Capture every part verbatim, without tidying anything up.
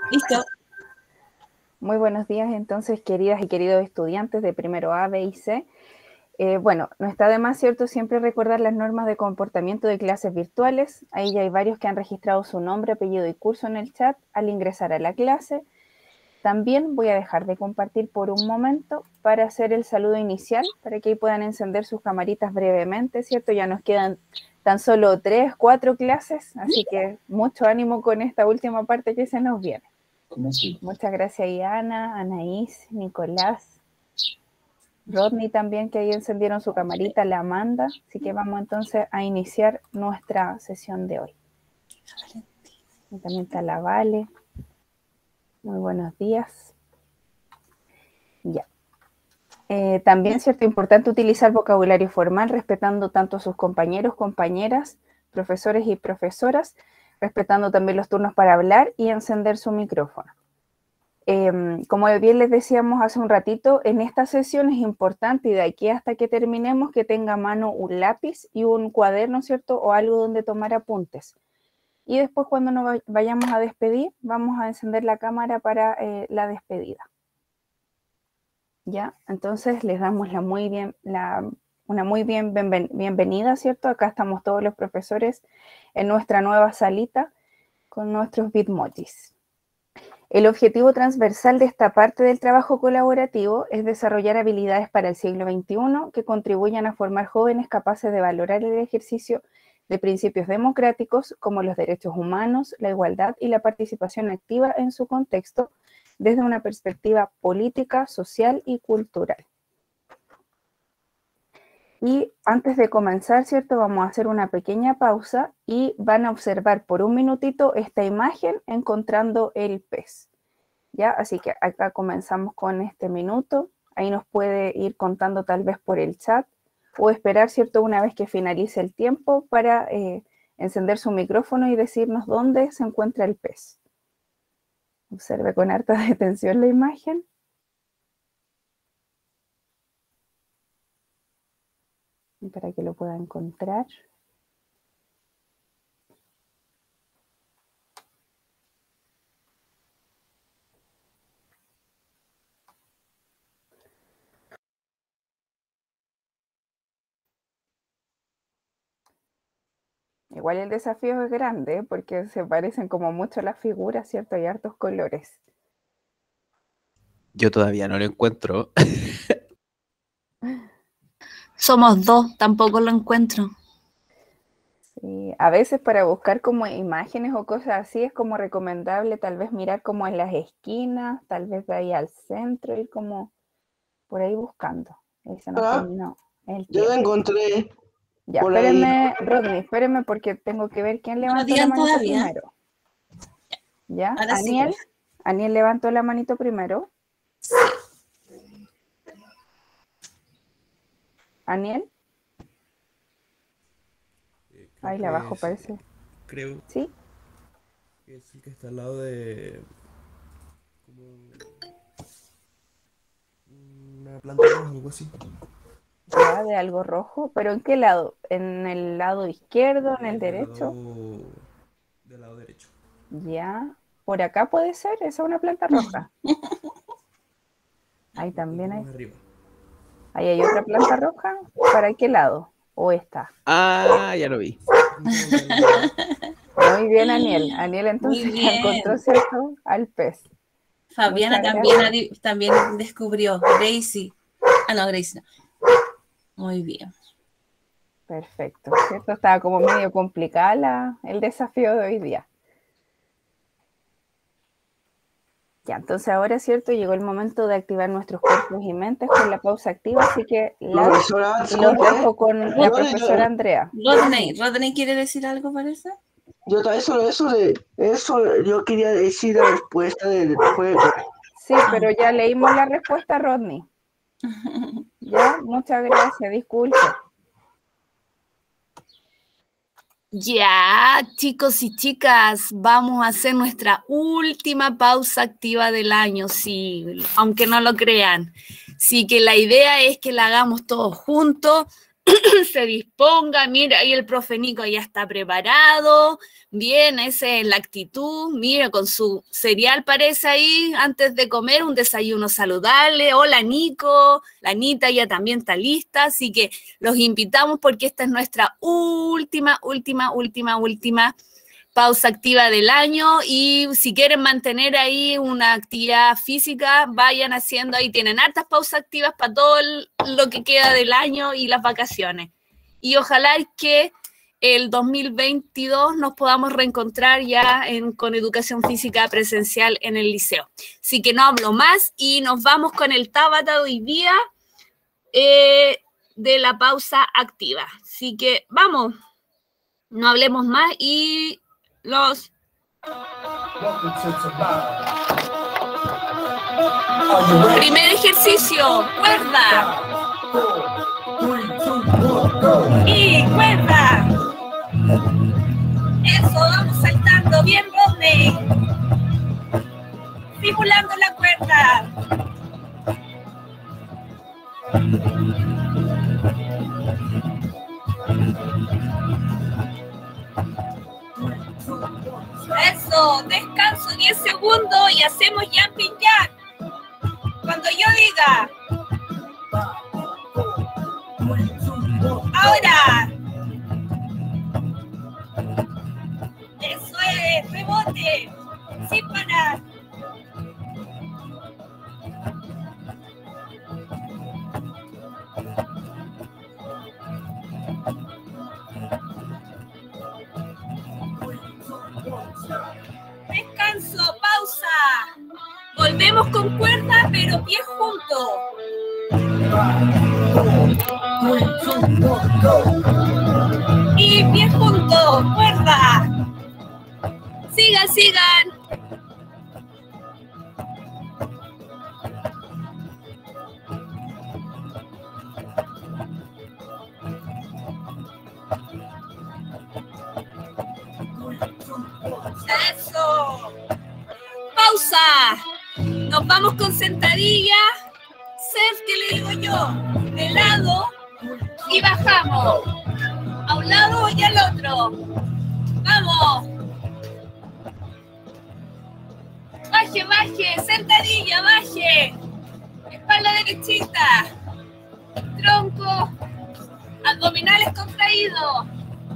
Listo. Muy buenos días, entonces, queridas y queridos estudiantes de primero A, B y C. Eh, bueno, no está de más, ¿cierto?, siempre recordar las normas de comportamiento de clases virtuales. Ahí ya hay varios que han registrado su nombre, apellido y curso en el chat al ingresar a la clase. También voy a dejar de compartir por un momento para hacer el saludo inicial, para que ahí puedan encender sus camaritas brevemente, ¿cierto? Ya nos quedan tan solo tres, cuatro clases, así que mucho ánimo con esta última parte que se nos viene. Muchas gracias, Iana, Anaís, Nicolás, Rodney también, que ahí encendieron su camarita, la Amanda. Así que vamos entonces a iniciar nuestra sesión de hoy. Y también está la Vale. Muy buenos días. Ya. Eh, también, cierto, importante utilizar vocabulario formal, respetando tanto a sus compañeros, compañeras, profesores y profesoras, respetando también los turnos para hablar y encender su micrófono. Eh, como bien les decíamos hace un ratito, en esta sesión es importante, y de aquí hasta que terminemos, que tenga a mano un lápiz y un cuaderno, ¿cierto? O algo donde tomar apuntes. Y después, cuando nos vayamos a despedir, vamos a encender la cámara para eh, la despedida. ¿Ya? Entonces les damos la muy bien, la, una muy bien bienven, bienvenida, ¿cierto? Acá estamos todos los profesores en nuestra nueva salita con nuestros Bitmojis. El objetivo transversal de esta parte del trabajo colaborativo es desarrollar habilidades para el siglo veintiuno que contribuyan a formar jóvenes capaces de valorar el ejercicio de principios democráticos como los derechos humanos, la igualdad y la participación activa en su contexto, desde una perspectiva política, social y cultural. Y antes de comenzar, ¿cierto?, vamos a hacer una pequeña pausa y van a observar por un minutito esta imagen encontrando el pez. ¿Ya? Así que acá comenzamos con este minuto. Ahí nos puede ir contando tal vez por el chat o esperar, ¿cierto?, una vez que finalice el tiempo para eh, encender su micrófono y decirnos dónde se encuentra el pez. Observe con harta detención la imagen. Para que lo pueda encontrar. Igual el desafío es grande, ¿eh? Porque se parecen como mucho las figuras, ¿cierto? Hay hartos colores. Yo todavía no lo encuentro. Somos dos, tampoco lo encuentro. Sí, a veces para buscar como imágenes o cosas así es como recomendable tal vez mirar como en las esquinas, tal vez de ahí al centro, ir como por ahí buscando. Y se nos Ah, terminó el yo tiempo. la encontré. Ya, por espérenme, ahí. Rodney, espérenme porque tengo que ver quién No levantó la digan manito todavía. primero. ¿Ya? Ahora sí, Aniel, pues. Aniel levantó la manito primero. Aniel. Eh, creo Ahí la que abajo es, parece. creo ¿Sí? que es el que está al lado de como una planta roja, algo así. Ya, de algo rojo. ¿Pero en qué lado? ¿En el lado izquierdo? ¿En Eh, el del derecho? lado del lado derecho. Ya. ¿Por acá puede ser? Esa es una planta roja. Ahí Un poco también hay. más arriba. Ahí hay otra planta roja. ¿Para qué lado? ¿O esta? Ah, ya lo vi. Justamente al lado. Muy bien, Aniel. Aniel Muy entonces ya bien. encontró, ¿cierto?, al pez. Fabiana Muchas también, gracias. adi- también descubrió. Gracie. Ah, no, Gracie no. Muy bien. Perfecto, ¿cierto? Estaba como medio complicada la, el desafío de hoy día. Ya, entonces ahora, ¿cierto?, llegó el momento de activar nuestros cuerpos y mentes con la pausa activa, así que la, Profesora, y los disculpe. dejo con la Yo, profesora yo, Andrea. Rodney, Rodney quiere decir algo, parece. yo eso, eso de eso yo quería decir la respuesta del juego. Sí, pero ya leímos la respuesta, Rodney. Ya, muchas gracias, disculpe. Ya, chicos y chicas, vamos a hacer nuestra última pausa activa del año, sí, aunque no lo crean. Sí, que la idea es que la hagamos todos juntos se disponga. Mira, ahí el profe Nico ya está preparado. Bien, esa es la actitud. Mira, con su cereal parece ahí, antes de comer, un desayuno saludable. Hola, Nico. La Anita ya también está lista, así que los invitamos porque esta es nuestra última, última, última, última pausa activa del año, y si quieren mantener ahí una actividad física, vayan haciendo, ahí tienen hartas pausas activas para todo el, lo que queda del año y las vacaciones. Y ojalá que el dos mil veintidós nos podamos reencontrar ya en, con educación física presencial en el liceo. Así que no hablo más y nos vamos con el Tabata de hoy día eh, de la pausa activa. Así que vamos, no hablemos más y los... Primer ejercicio, cuerda. Y cuerda. Eso, vamos saltando, bien Rodney. Simulando la cuerda. Eso, descanso diez segundos y hacemos jumping jack. Cuando yo diga. Ahora. Eso es, rebote. Sin parar. Descanso, pausa. Volvemos con cuerda, pero pies juntos. Y pies juntos, cuerda. Sigan, sigan. Eso. Pausa. Nos vamos con sentadilla. Surf, que le digo yo. De lado. Y bajamos. A un lado y al otro. Vamos. Baje, baje. Sentadilla, baje. Espalda derechita. Tronco. Abdominales contraídos.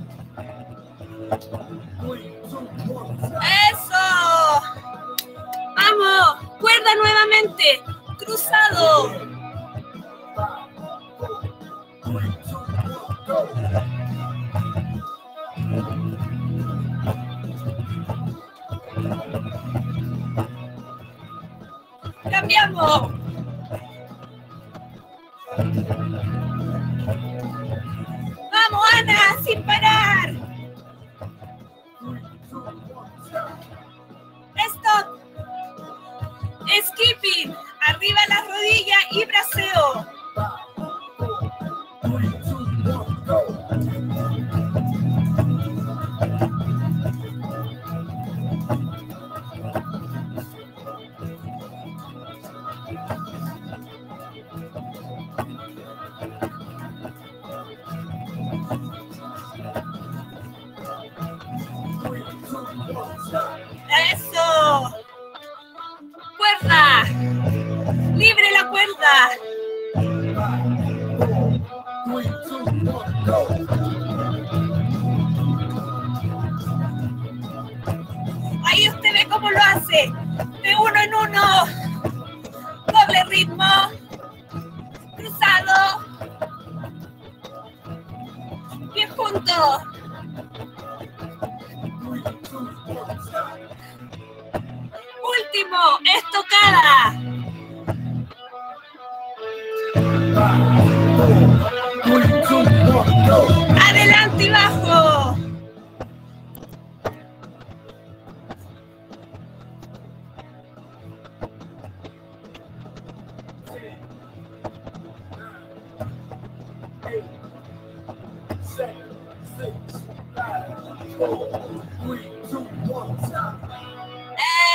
Eso. Vamos. Cuerda nuevamente. Cruzado. Cambiamos. Vamos, Ana, sin parar. Stop. Skipping. Arriba la rodilla y braceo. Eso. Cuerda. Libre la cuerda. Ahí usted ve cómo lo hace. De uno en uno. Doble ritmo. Cruzado. Bien juntos. Último, estocada. Adelante y bajo.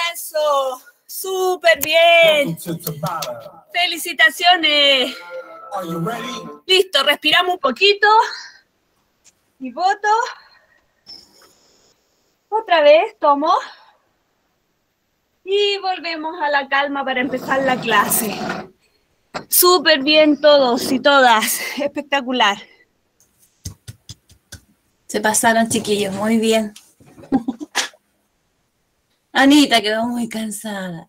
Eso, súper bien. Felicitaciones. Listo, respiramos un poquito. Y voto. Otra vez, tomo. Y volvemos a la calma para empezar la clase. Súper bien todos y todas. Espectacular. Se pasaron, chiquillos, muy bien. Anita quedó muy cansada.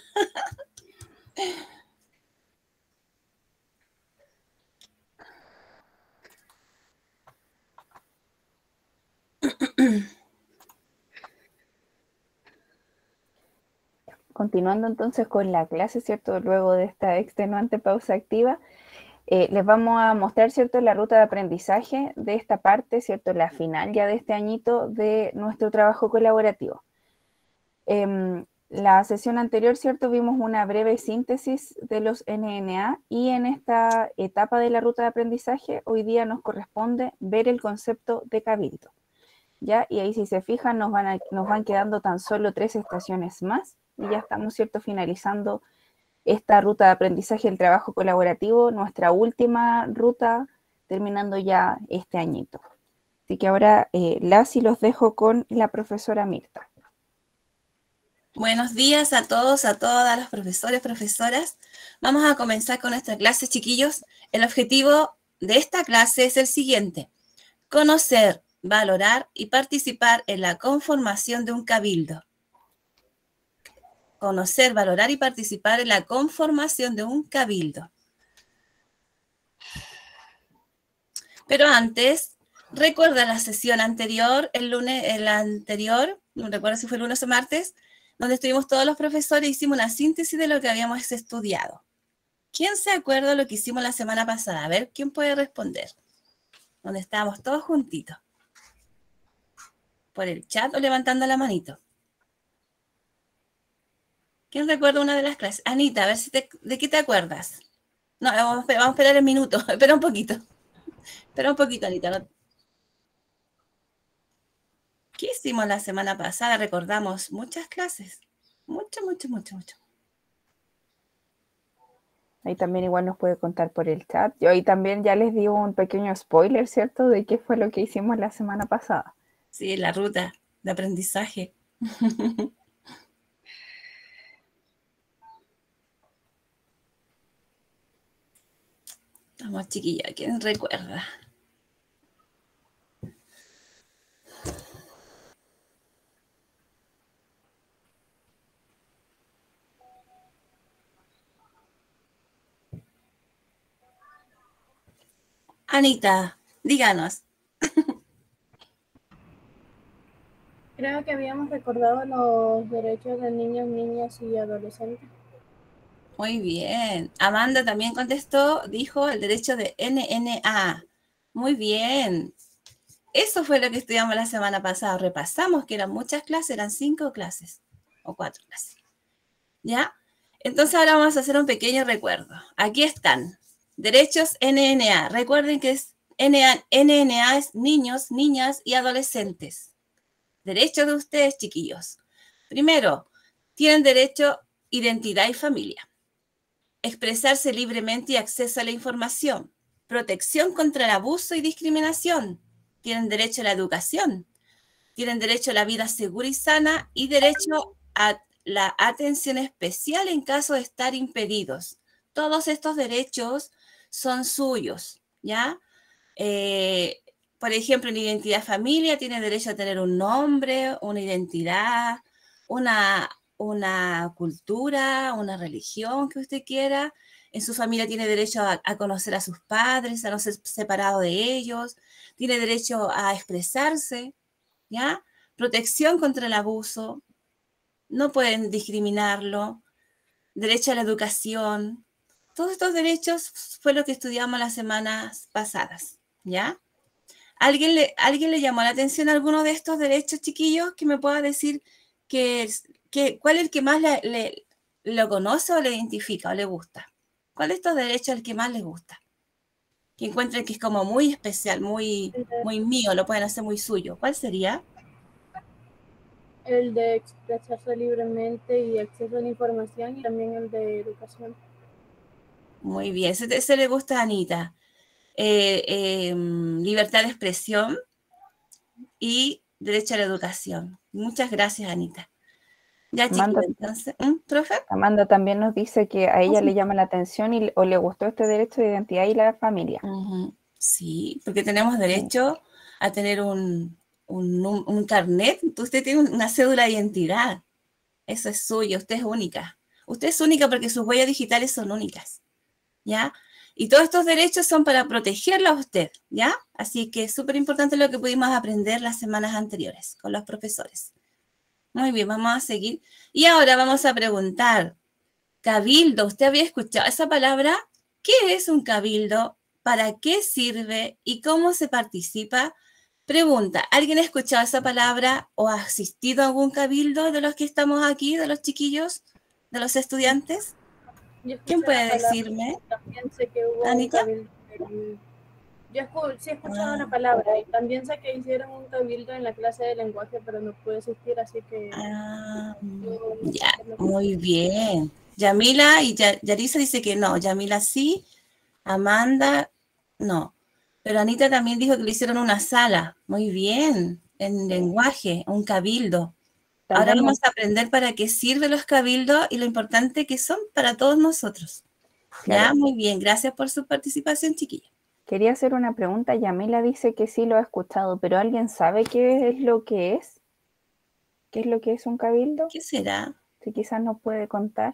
Continuando entonces con la clase, ¿cierto? Luego de esta extenuante pausa activa, eh, les vamos a mostrar, ¿cierto?, la ruta de aprendizaje de esta parte, ¿cierto?, la final ya de este añito de nuestro trabajo colaborativo. Eh, la sesión anterior, ¿cierto?, vimos una breve síntesis de los N N A y en esta etapa de la ruta de aprendizaje hoy día nos corresponde ver el concepto de cabildo. ¿Ya? Y ahí si se fijan nos van, a, nos van quedando tan solo tres estaciones más y ya estamos, ¿cierto?, finalizando esta ruta de aprendizaje del trabajo colaborativo, nuestra última ruta, terminando ya este añito. Así que ahora eh, las y los dejo con la profesora Mirta. Buenos días a todos, a todas los profesores, profesoras. Vamos a comenzar con nuestra clase, chiquillos. El objetivo de esta clase es el siguiente: conocer, valorar y participar en la conformación de un cabildo. Conocer, valorar y participar en la conformación de un cabildo. Pero antes, recuerda la sesión anterior, el lunes, el anterior, no recuerdo si fue el lunes o martes, donde estuvimos todos los profesores y hicimos una síntesis de lo que habíamos estudiado. ¿Quién se acuerda de lo que hicimos la semana pasada? A ver, ¿quién puede responder? Donde estábamos todos juntitos. Por el chat o levantando la manito. ¿Quién recuerda una de las clases? Anita, a ver si te, ¿de qué te acuerdas? No, vamos a esperar, vamos a esperar el minuto. Espera un poquito. Espera un poquito, Anita. ¿No? ¿Qué hicimos la semana pasada? Recordamos muchas clases. Mucho, mucho, mucho, mucho. Ahí también igual nos puede contar por el chat. Yo ahí también ya les digo un pequeño spoiler, ¿cierto?, de qué fue lo que hicimos la semana pasada. Sí, la ruta de aprendizaje. Vamos, chiquilla, ¿quién recuerda? Anita, díganos. Creo que habíamos recordado los derechos de niños, niñas y adolescentes. Muy bien. Amanda también contestó, dijo el derecho de N N A. Muy bien. Eso fue lo que estudiamos la semana pasada. Repasamos que eran muchas clases, eran cinco clases o cuatro clases. ¿Ya? Entonces ahora vamos a hacer un pequeño recuerdo. Aquí están. Derechos N N A. Recuerden que es N N A es niños, niñas y adolescentes. Derechos de ustedes, chiquillos. Primero, tienen derecho a identidad y familia. Expresarse libremente y acceso a la información. Protección contra el abuso y discriminación. Tienen derecho a la educación. Tienen derecho a la vida segura y sana y derecho a la atención especial en caso de estar impedidos. Todos estos derechos son suyos, ¿ya? Eh, por ejemplo, en identidad familia tiene derecho a tener un nombre, una identidad, una, una cultura, una religión que usted quiera. En su familia tiene derecho a, a conocer a sus padres, a no ser separado de ellos. Tiene derecho a expresarse, ¿ya? Protección contra el abuso. No pueden discriminarlo. Derecho a la educación. Todos estos derechos fue lo que estudiamos las semanas pasadas, ¿ya? ¿Alguien le, ¿Alguien le llamó la atención a alguno de estos derechos, chiquillos? Que me pueda decir que, que, cuál es el que más le, le, lo conoce o le identifica o le gusta. ¿Cuál de estos derechos es el que más les gusta? Que encuentren que es como muy especial, muy, muy mío, lo pueden hacer muy suyo. ¿Cuál sería? El de expresarse libremente y acceso a la información y también el de educación. Muy bien, ese, ese le gusta a Anita. Eh, eh, libertad de expresión y derecho a la educación. Muchas gracias, Anita. Ya, Amanda, chiquita, entonces, ¿Mm, profe? Amanda también nos dice que a ella Ah, sí. le llama la atención y, o le gustó este derecho de identidad y la familia. Ujú. Sí, porque tenemos derecho a tener un, un, un- un carnet. Usted tiene una cédula de identidad. Eso es suyo, usted es única. Usted es única porque sus huellas digitales son únicas, ¿ya? Y todos estos derechos son para protegerla a usted, ¿ya? Así que es súper importante lo que pudimos aprender las semanas anteriores con los profesores. Muy bien, vamos a seguir. Y ahora vamos a preguntar, cabildo, ¿usted había escuchado esa palabra? ¿Qué es un cabildo? ¿Para qué sirve? ¿Y cómo se participa? Pregunta, ¿alguien ha escuchado esa palabra o ha asistido a algún cabildo de los que estamos aquí, de los chiquillos, de los estudiantes? Yo escuché ¿Quién la puede palabra, decirme? también sé que hubo un ¿Anita? cabildo. en- Yo escu- sí he escuchado Ah, una palabra y también sé que hicieron un cabildo en la clase de lenguaje, pero no pude asistir, así que ah, no, no sé ya, qué es lo que- muy bien. Yamila y Ya- Yarisa dice que no. Yamila sí, Amanda no. Pero Anita también dijo que le hicieron una sala. Muy bien, en lenguaje, un cabildo. Ahora También nos, vamos a aprender para qué sirven los cabildos y lo importante que son para todos nosotros. Ya, claro, muy bien. Gracias por su participación, chiquilla. quería hacer una pregunta. Yamila dice que sí lo ha escuchado, pero ¿alguien sabe qué es lo que es? ¿Qué es lo que es un cabildo? ¿Qué será? Si quizás nos puede contar.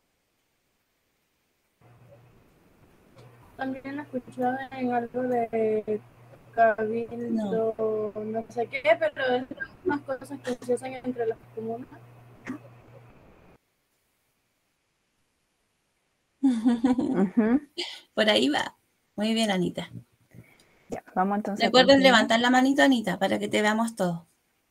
También he escuchado en algo de No. cabildo, no sé qué, pero es unas cosas que se hacen entre las comunas. Ujú. Por ahí va. Muy bien, Anita. Ya, vamos entonces a Recuerden continuar. levantar la manito, Anita, para que te veamos todos.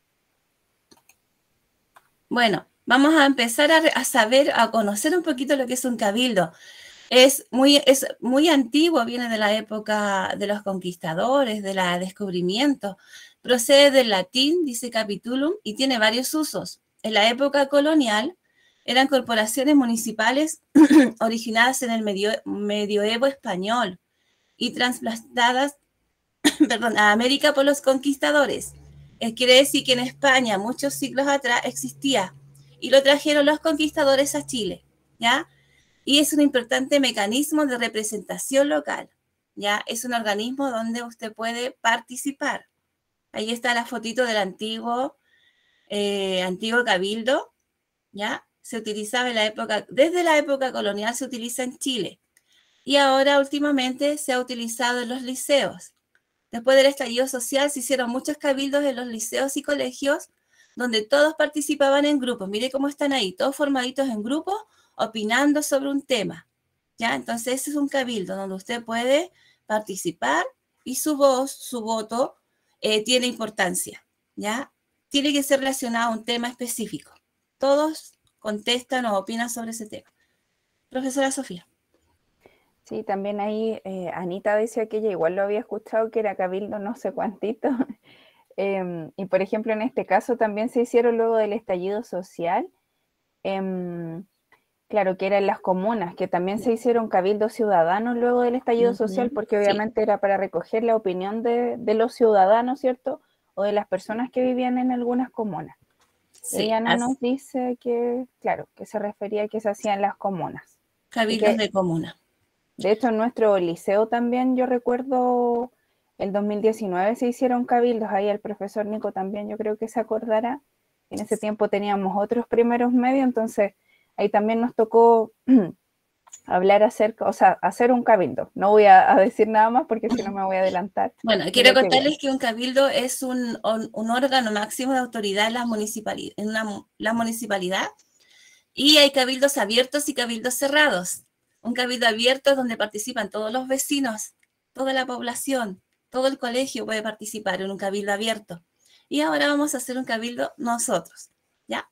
Bueno, vamos a empezar a, a saber, a conocer un poquito lo que es un cabildo. Es muy, es muy antiguo, viene de la época de los conquistadores, de la descubrimiento. Procede del latín, dice capitulum, y tiene varios usos. En la época colonial eran corporaciones municipales originadas en el medio, medioevo español y trasplantadas perdón, a América por los conquistadores. Eh, quiere decir que en España muchos siglos atrás existía y lo trajeron los conquistadores a Chile, ¿ya? Y es un importante mecanismo de representación local, ¿ya? Es un organismo donde usted puede participar. Ahí está la fotito del antiguo, eh, antiguo cabildo, ¿ya? Se utilizaba en la época, desde la época colonial se utiliza en Chile y ahora últimamente se ha utilizado en los liceos. Después del estallido social se hicieron muchos cabildos en los liceos y colegios donde todos participaban en grupos. Mire cómo están ahí, todos formaditos en grupos, opinando sobre un tema. ¿Ya? Entonces ese es un cabildo donde usted puede participar y su voz, su voto, eh, tiene importancia. ¿Ya? Tiene que ser relacionado a un tema específico. Todos contestan o opinan sobre ese tema. Profesora Sofía. Sí, también ahí eh, Anita decía que ella igual lo había escuchado, que era cabildo no sé cuántito. Em, y por ejemplo, en este caso también se hicieron luego del estallido social. Em, claro, que era en las comunas, que también se hicieron cabildos ciudadanos luego del estallido social, Uh-huh. porque Sí. obviamente era para recoger la opinión de, de los ciudadanos, ¿cierto? O de las personas que vivían en algunas comunas. Sí, Ella no as- nos dice que, claro, que se refería a que se hacían las comunas. Y cabildos que, de comuna. de hecho, en nuestro liceo también, yo recuerdo, el dos mil diecinueve se hicieron cabildos, ahí el profesor Nico también yo creo que se acordará. En ese tiempo teníamos otros primeros medios, entonces ahí también nos tocó hablar acerca, o sea, hacer un cabildo. No voy a, a decir nada más porque si no me voy a adelantar. Bueno, de quiero lo que contarles viene. que un cabildo es un, un- un órgano máximo de autoridad en la municipalidad, en una mu- la municipalidad, y hay cabildos abiertos y cabildos cerrados. Un cabildo abierto es donde participan todos los vecinos, toda la población, todo el colegio puede participar en un cabildo abierto. Y ahora vamos a hacer un cabildo nosotros, ¿ya?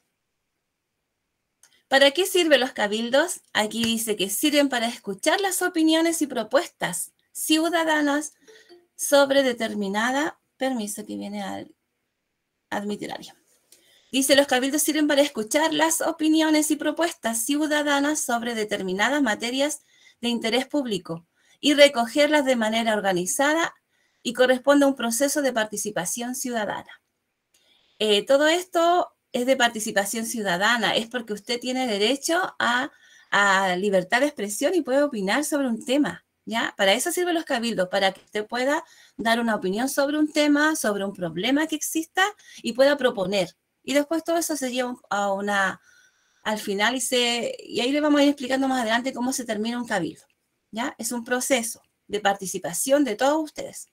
¿Para qué sirven los cabildos? Aquí dice que sirven para escuchar las opiniones y propuestas ciudadanas sobre determinada, permiso que viene a admitir a alguien. Dice, los cabildos sirven para escuchar las opiniones y propuestas ciudadanas sobre determinadas materias de interés público y recogerlas de manera organizada y corresponde a un proceso de participación ciudadana. Eh, todo esto es de participación ciudadana, es porque usted tiene derecho a, a libertad de expresión y puede opinar sobre un tema, ¿ya? Para eso sirven los cabildos, para que usted pueda dar una opinión sobre un tema, sobre un problema que exista y pueda proponer. Y después todo eso se lleva a una, al final y, se, y ahí le vamos a ir explicando más adelante cómo se termina un cabildo, ¿ya? Es un proceso de participación de todos ustedes.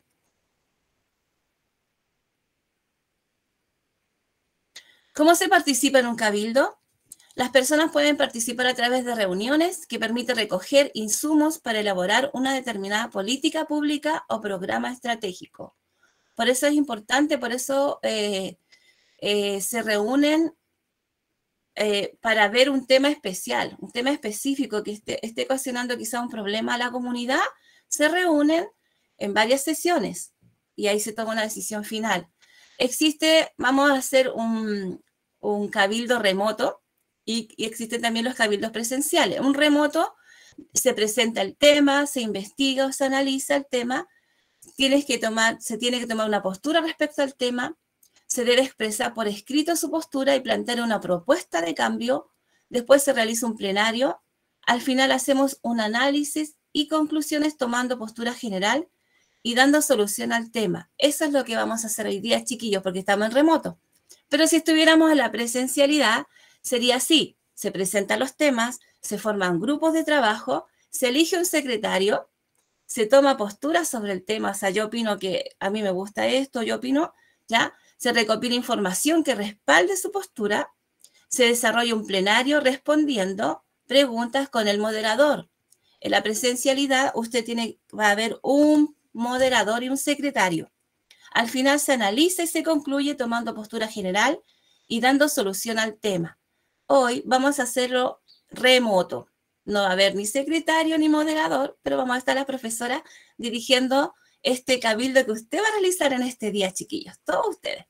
¿Cómo se participa en un cabildo? Las personas pueden participar a través de reuniones que permiten recoger insumos para elaborar una determinada política pública o programa estratégico. Por eso es importante, por eso eh, eh, se reúnen eh, para ver un tema especial, un tema específico que esté, esté ocasionando quizá un problema a la comunidad. Se reúnen en varias sesiones y ahí se toma una decisión final. Existe, vamos a hacer un, un cabildo remoto y, y existen también los cabildos presenciales. Un remoto, se presenta el tema, se investiga o se analiza el tema, tienes que tomar, se tiene que tomar una postura respecto al tema, se debe expresar por escrito su postura y plantear una propuesta de cambio, después se realiza un plenario, al final hacemos un análisis y conclusiones tomando postura general y dando solución al tema. Eso es lo que vamos a hacer hoy día, chiquillos, porque estamos en remoto. Pero si estuviéramos en la presencialidad, sería así. Se presentan los temas, se forman grupos de trabajo, se elige un secretario, se toma postura sobre el tema. O sea, yo opino que a mí me gusta esto, yo opino, ¿ya? Se recopila información que respalde su postura, se desarrolla un plenario respondiendo preguntas con el moderador. En la presencialidad, usted tiene, va a haber un moderador y un secretario. Al final se analiza y se concluye tomando postura general y dando solución al tema. Hoy vamos a hacerlo remoto. No va a haber ni secretario ni moderador, pero vamos a estar la profesora dirigiendo este cabildo que usted va a realizar en este día, chiquillos. Todos ustedes.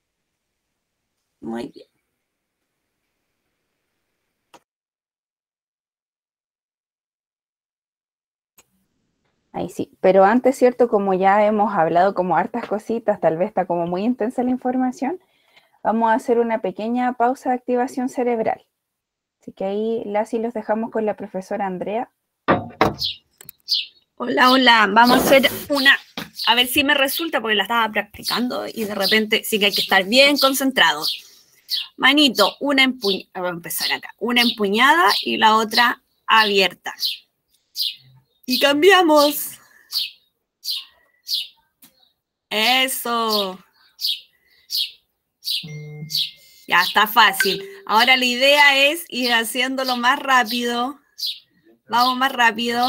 Muy bien. Ahí sí, pero antes, ¿cierto? Como ya hemos hablado como hartas cositas, tal vez está como muy intensa la información, vamos a hacer una pequeña pausa de activación cerebral. Así que ahí, Lassi, los dejamos con la profesora Andrea. Hola, hola, vamos a hacer una, a ver si me resulta, porque la estaba practicando y de repente sí que hay que estar bien concentrados. Manito, una empuñada, voy a empezar acá, una empuñada y la otra abierta. Y cambiamos. Eso. Ya está fácil. Ahora la idea es ir haciéndolo más rápido. Vamos más rápido.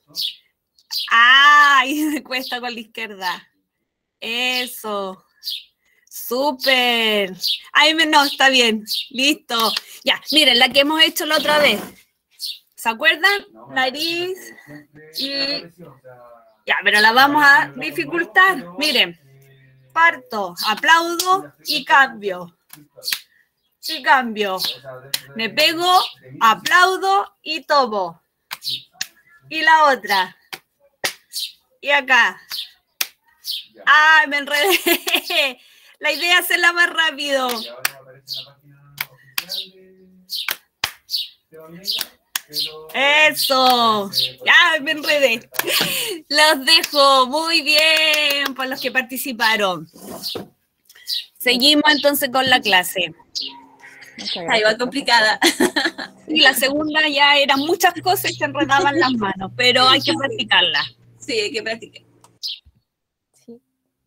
¡Ay! Me cuesta con la izquierda. Eso. ¡Súper! Ay, no, está bien. Listo. Ya, miren, la que hemos hecho la otra vez. ¿Se acuerdan? Nariz y... Ya, pero la vamos a dificultar. Miren, parto, aplaudo y cambio. Y cambio. Me pego, aplaudo y tomo. Y la otra. Y acá. ¡Ay, me enredé! La idea es hacerla más rápido. Eso, ya me enredé. Los dejo muy bien por los que participaron. Seguimos entonces con la clase. Ahí va complicada. Y la segunda ya eran muchas cosas y se enredaban las manos, pero hay que practicarla. Sí, hay que practicar. Sí.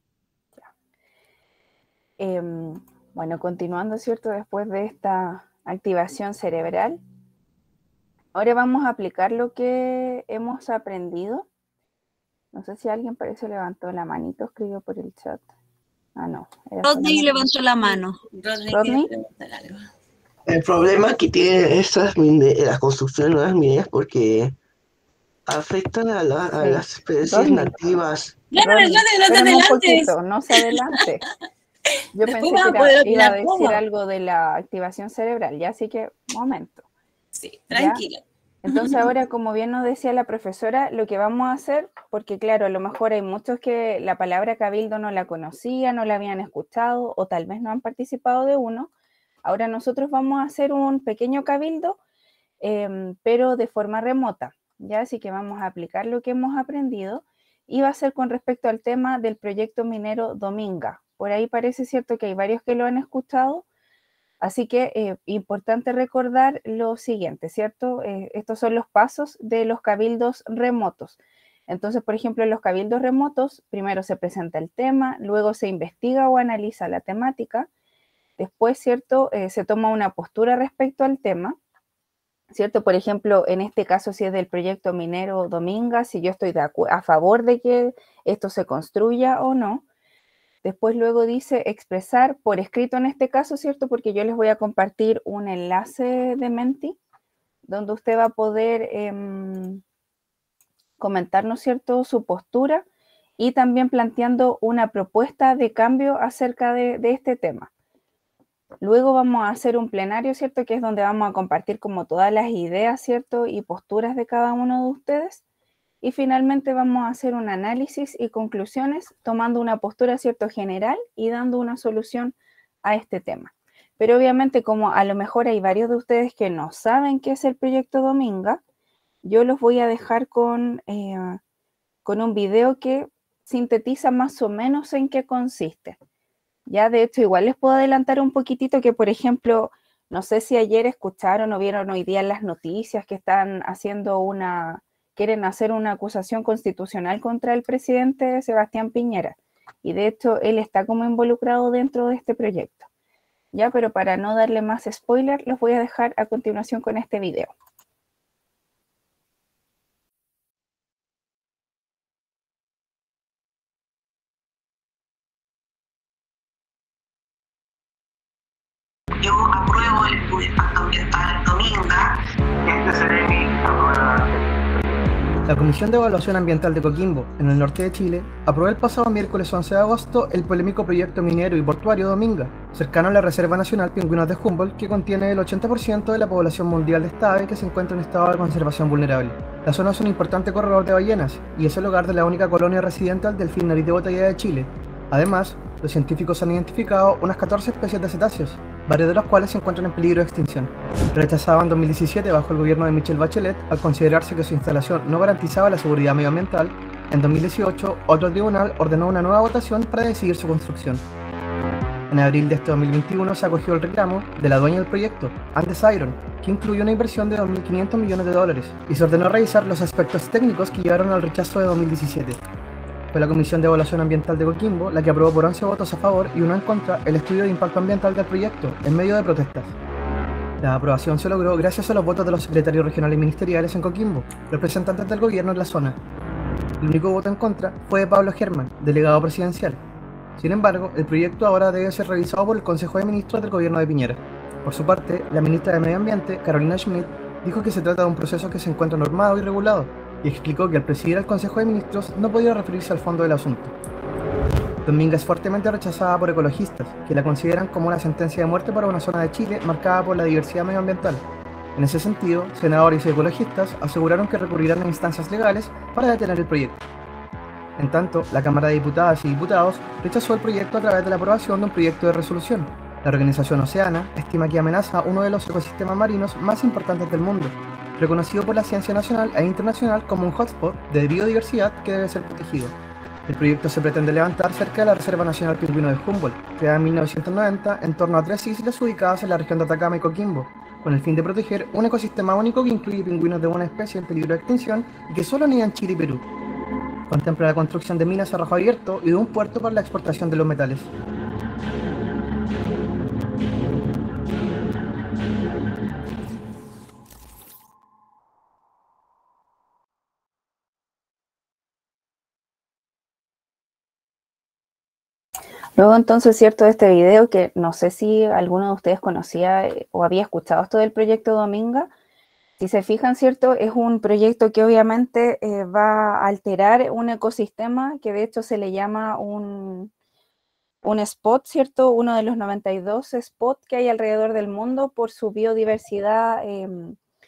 Eh, bueno, continuando, ¿cierto? Después de esta activación cerebral, ahora vamos a aplicar lo que hemos aprendido. No sé si alguien parece levantó la manito, escribió por el chat. Ah, no. Rodney levantó la mano. Rodney, Rodney. El problema que tiene estas mine- la construcción de nuevas mineras porque afectan a, la- a Sí. las especies Rodney. nativas. Ya, no, Rodney, no, no te espérame un adelantes. poquito, no se adelante. Yo Después pensé vas a que poder era- iba a opinar decir cómo. algo de la activación cerebral, ya, así que, momento. Sí, tranquila. Entonces ahora, como bien nos decía la profesora, lo que vamos a hacer, porque claro, a lo mejor hay muchos que la palabra cabildo no la conocían, no la habían escuchado, o tal vez no han participado de uno. Ahora nosotros vamos a hacer un pequeño cabildo, eh, pero de forma remota, ¿ya? Así que vamos a aplicar lo que hemos aprendido, y va a ser con respecto al tema del proyecto minero Dominga. Por ahí parece cierto que hay varios que lo han escuchado. Así que eh, importante recordar lo siguiente, ¿cierto? Eh, estos son los pasos de los cabildos remotos. Entonces, por ejemplo, en los cabildos remotos, primero se presenta el tema, luego se investiga o analiza la temática, después, ¿cierto? Eh, se toma una postura respecto al tema, ¿cierto? Por ejemplo, en este caso, si es del proyecto minero Dominga, si yo estoy de a favor de que esto se construya o no. Después luego dice expresar por escrito en este caso, ¿cierto? Porque yo les voy a compartir un enlace de Menti, donde usted va a poder eh, comentarnos, ¿cierto?, su postura, y también planteando una propuesta de cambio acerca de, de este tema. Luego vamos a hacer un plenario, ¿cierto?, que es donde vamos a compartir como todas las ideas, ¿cierto?, y posturas de cada uno de ustedes. Y finalmente vamos a hacer un análisis y conclusiones tomando una postura, ¿cierto?, general y dando una solución a este tema. Pero obviamente, como a lo mejor hay varios de ustedes que no saben qué es el proyecto Dominga, yo los voy a dejar con, eh, con un video que sintetiza más o menos en qué consiste. Ya, de hecho, igual les puedo adelantar un poquitito que, por ejemplo, no sé si ayer escucharon o vieron hoy día en las noticias que están haciendo una... quieren hacer una acusación constitucional contra el presidente Sebastián Piñera. Y de hecho, él está como involucrado dentro de este proyecto. Ya, pero para no darle más spoiler, los voy a dejar a continuación con este video. Yo apruebo el impacto ambiental Dominga. Este será mi aprueba. La Comisión de Evaluación Ambiental de Coquimbo, en el norte de Chile, aprobó el pasado miércoles once de agosto el polémico proyecto minero y portuario Dominga, cercano a la Reserva Nacional Pingüinos de Humboldt, que contiene el ochenta por ciento de la población mundial de esta ave que se encuentra en estado de conservación vulnerable. La zona es un importante corredor de ballenas y es el hogar de la única colonia residente del delfín nariz de botella de Chile. Además, los científicos han identificado unas catorce especies de cetáceos, varios de los cuales se encuentran en peligro de extinción. Rechazado en dos mil diecisiete bajo el gobierno de Michelle Bachelet al considerarse que su instalación no garantizaba la seguridad medioambiental, en dos mil dieciocho otro tribunal ordenó una nueva votación para decidir su construcción. En abril de este dos mil veintiuno se acogió el reclamo de la dueña del proyecto, Andes Iron, que incluyó una inversión de dos mil quinientos millones de dólares, y se ordenó revisar los aspectos técnicos que llevaron al rechazo de dos mil diecisiete. Fue la Comisión de Evaluación Ambiental de Coquimbo la que aprobó por once votos a favor y uno en contra el estudio de impacto ambiental del proyecto, en medio de protestas. La aprobación se logró gracias a los votos de los secretarios regionales y ministeriales en Coquimbo, representantes del gobierno en la zona. El único voto en contra fue de Pablo Germán, delegado presidencial. Sin embargo, el proyecto ahora debe ser revisado por el Consejo de Ministros del gobierno de Piñera. Por su parte, la ministra de Medio Ambiente, Carolina Schmidt, dijo que se trata de un proceso que se encuentra normado y regulado, y explicó que al presidir el Consejo de Ministros no podía referirse al fondo del asunto. Dominga es fuertemente rechazada por ecologistas, que la consideran como una sentencia de muerte para una zona de Chile marcada por la diversidad medioambiental. En ese sentido, senadores y ecologistas aseguraron que recurrirán a instancias legales para detener el proyecto. En tanto, la Cámara de Diputadas y Diputados rechazó el proyecto a través de la aprobación de un proyecto de resolución. La organización Oceana estima que amenaza uno de los ecosistemas marinos más importantes del mundo, reconocido por la ciencia nacional e internacional como un hotspot de biodiversidad que debe ser protegido. El proyecto se pretende levantar cerca de la Reserva Nacional Pingüinos de Humboldt, creada en mil novecientos noventa en torno a tres islas ubicadas en la región de Atacama y Coquimbo, con el fin de proteger un ecosistema único que incluye pingüinos de una especie en peligro de extinción y que solo anida en Chile y Perú. Contempla la construcción de minas a rojo abierto y de un puerto para la exportación de los metales. Luego entonces, cierto, de este video, que no sé si alguno de ustedes conocía eh, o había escuchado esto del proyecto Dominga. Si se fijan, cierto, es un proyecto que obviamente eh, va a alterar un ecosistema que de hecho se le llama un, un spot, cierto, uno de los noventa y dos spots que hay alrededor del mundo por su biodiversidad eh,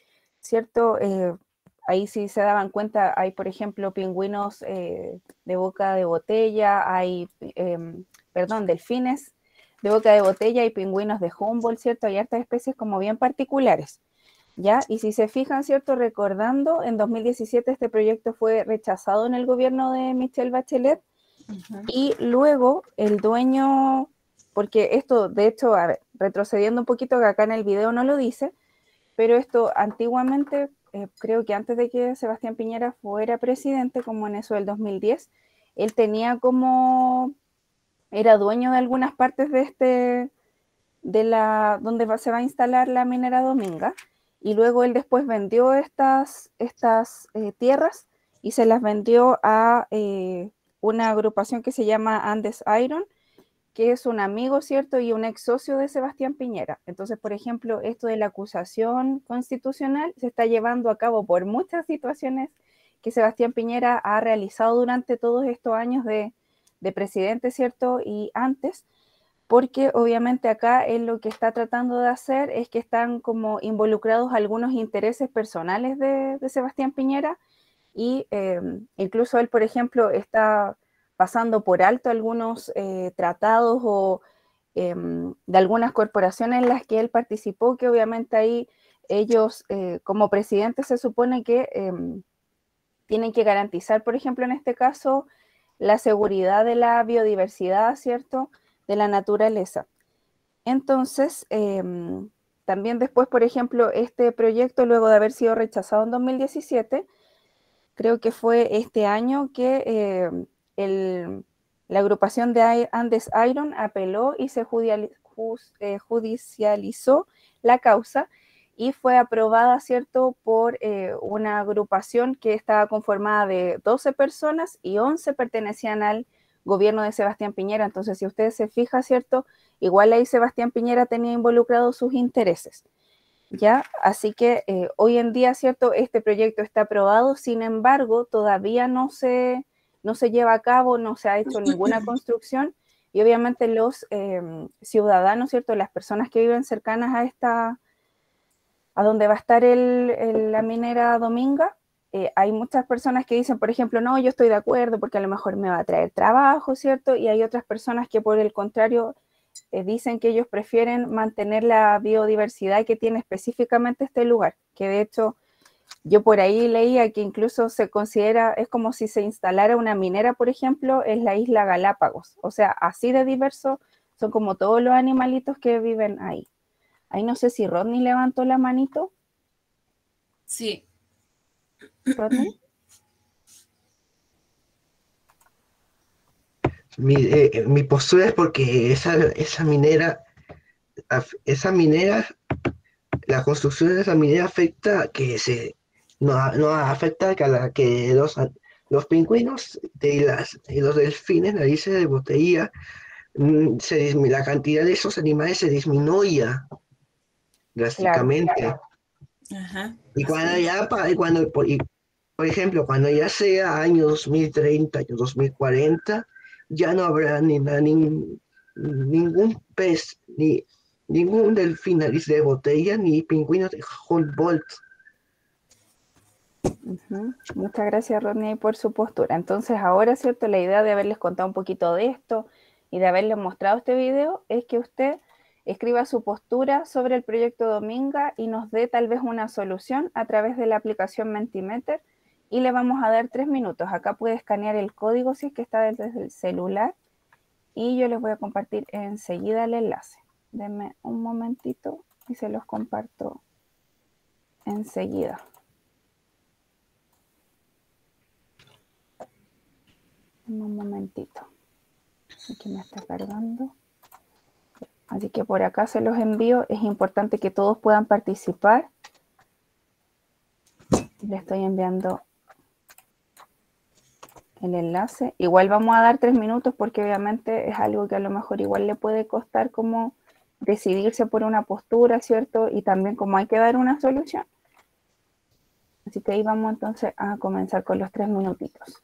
¿cierto? Eh, ahí sí se daban cuenta, hay por ejemplo pingüinos eh, de boca de botella, hay, eh, perdón, delfines de boca de botella y pingüinos de Humboldt, ¿cierto? Hay hartas especies como bien particulares, ¿ya? Y si se fijan, ¿cierto? Recordando, en dos mil diecisiete este proyecto fue rechazado en el gobierno de Michelle Bachelet, uh-huh. Y luego el dueño, porque esto, de hecho, a ver, retrocediendo un poquito, que acá en el video no lo dice, pero esto antiguamente, eh, creo que antes de que Sebastián Piñera fuera presidente, como en eso del dos mil diez, él tenía como, era dueño de algunas partes de este, de la, donde va, se va a instalar la minera Dominga, y luego él después vendió estas, estas eh, tierras y se las vendió a eh, una agrupación que se llama Andes Iron, que es un amigo, ¿cierto? Y un ex socio de Sebastián Piñera. Entonces, por ejemplo, esto de la acusación constitucional se está llevando a cabo por muchas situaciones que Sebastián Piñera ha realizado durante todos estos años de, de presidente, ¿cierto? Y antes, porque obviamente acá él lo que está tratando de hacer es que están como involucrados algunos intereses personales de, de Sebastián Piñera, y eh, incluso él, por ejemplo, está pasando por alto algunos eh, tratados o eh, de algunas corporaciones en las que él participó, que obviamente ahí ellos eh, como presidentes se supone que eh, tienen que garantizar, por ejemplo, en este caso, la seguridad de la biodiversidad, ¿cierto?, de la naturaleza. Entonces, eh, también después, por ejemplo, este proyecto, luego de haber sido rechazado en dos mil diecisiete, creo que fue este año que eh, el, la agrupación de Andes Iron apeló y se judicializó la causa y fue aprobada, ¿cierto?, por eh, una agrupación que estaba conformada de doce personas y once pertenecían al gobierno de Sebastián Piñera. Entonces, si ustedes se fijan, ¿cierto?, igual ahí Sebastián Piñera tenía involucrados sus intereses. ¿Ya? Así que eh, hoy en día, ¿cierto?, este proyecto está aprobado, sin embargo, todavía no se, no se lleva a cabo, no se ha hecho ninguna construcción, y obviamente los eh, ciudadanos, ¿cierto?, las personas que viven cercanas a esta, a donde va a estar el, el, la minera Dominga, eh, hay muchas personas que dicen, por ejemplo, no, yo estoy de acuerdo porque a lo mejor me va a traer trabajo, ¿cierto? Y hay otras personas que por el contrario Eh, dicen que ellos prefieren mantener la biodiversidad que tiene específicamente este lugar, que de hecho yo por ahí leía que incluso se considera, es como si se instalara una minera, por ejemplo, en la isla Galápagos, o sea, así de diverso son como todos los animalitos que viven ahí. Ahí no sé si Rodney levantó la manito. Sí. ¿Rodney? Mi, eh, mi postura es porque esa, esa minera, esa minera, la construcción de esa minera afecta que se, no, no afecta que, a la, que los, los pingüinos de las, y los delfines, narices de botella, se, la cantidad de esos animales se disminuya drásticamente. Claro. Ajá, y cuando sí. ya, cuando, por, y, por ejemplo, cuando ya sea año dos mil treinta, año dos mil cuarenta, ya no habrá ni, ni, ningún pez, ni ningún delfín nariz de botella, ni pingüinos de Humboldt. Uh-huh. Muchas gracias, Rodney, por su postura. Entonces, ahora, ¿cierto? La idea de haberles contado un poquito de esto y de haberles mostrado este video es que usted escriba su postura sobre el proyecto Dominga y nos dé tal vez una solución a través de la aplicación Mentimeter, y le vamos a dar tres minutos. Acá puede escanear el código si es que está desde el celular, y yo les voy a compartir enseguida el enlace. Denme un momentito y se los comparto enseguida. Un momentito. Aquí me está cargando. Así que por acá se los envío. Es importante que todos puedan participar. Le estoy enviando el enlace. Igual vamos a dar tres minutos porque obviamente es algo que a lo mejor igual le puede costar como decidirse por una postura, ¿cierto? Y también como hay que dar una solución. Así que ahí vamos entonces a comenzar con los tres minutitos.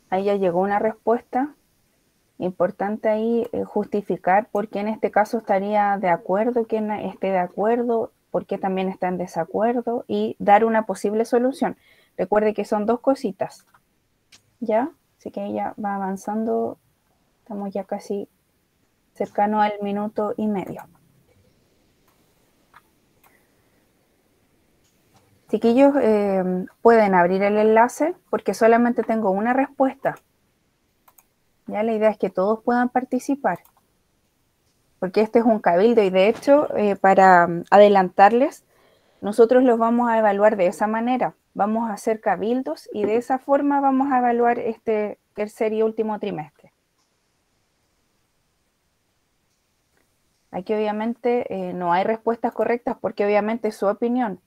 Ahí ya llegó una respuesta. Importante ahí eh, justificar por qué en este caso estaría de acuerdo, quién esté de acuerdo, por qué también está en desacuerdo y dar una posible solución. Recuerde que son dos cositas, ¿ya? Así que ella va avanzando, estamos ya casi cercano al minuto y medio. Chiquillos, eh, pueden abrir el enlace porque solamente tengo una respuesta. Ya la idea es que todos puedan participar, porque este es un cabildo y de hecho, eh, para um, adelantarles, nosotros los vamos a evaluar de esa manera. Vamos a hacer cabildos y de esa forma vamos a evaluar este tercer y último trimestre. Aquí obviamente eh, no hay respuestas correctas porque obviamente es su opinión.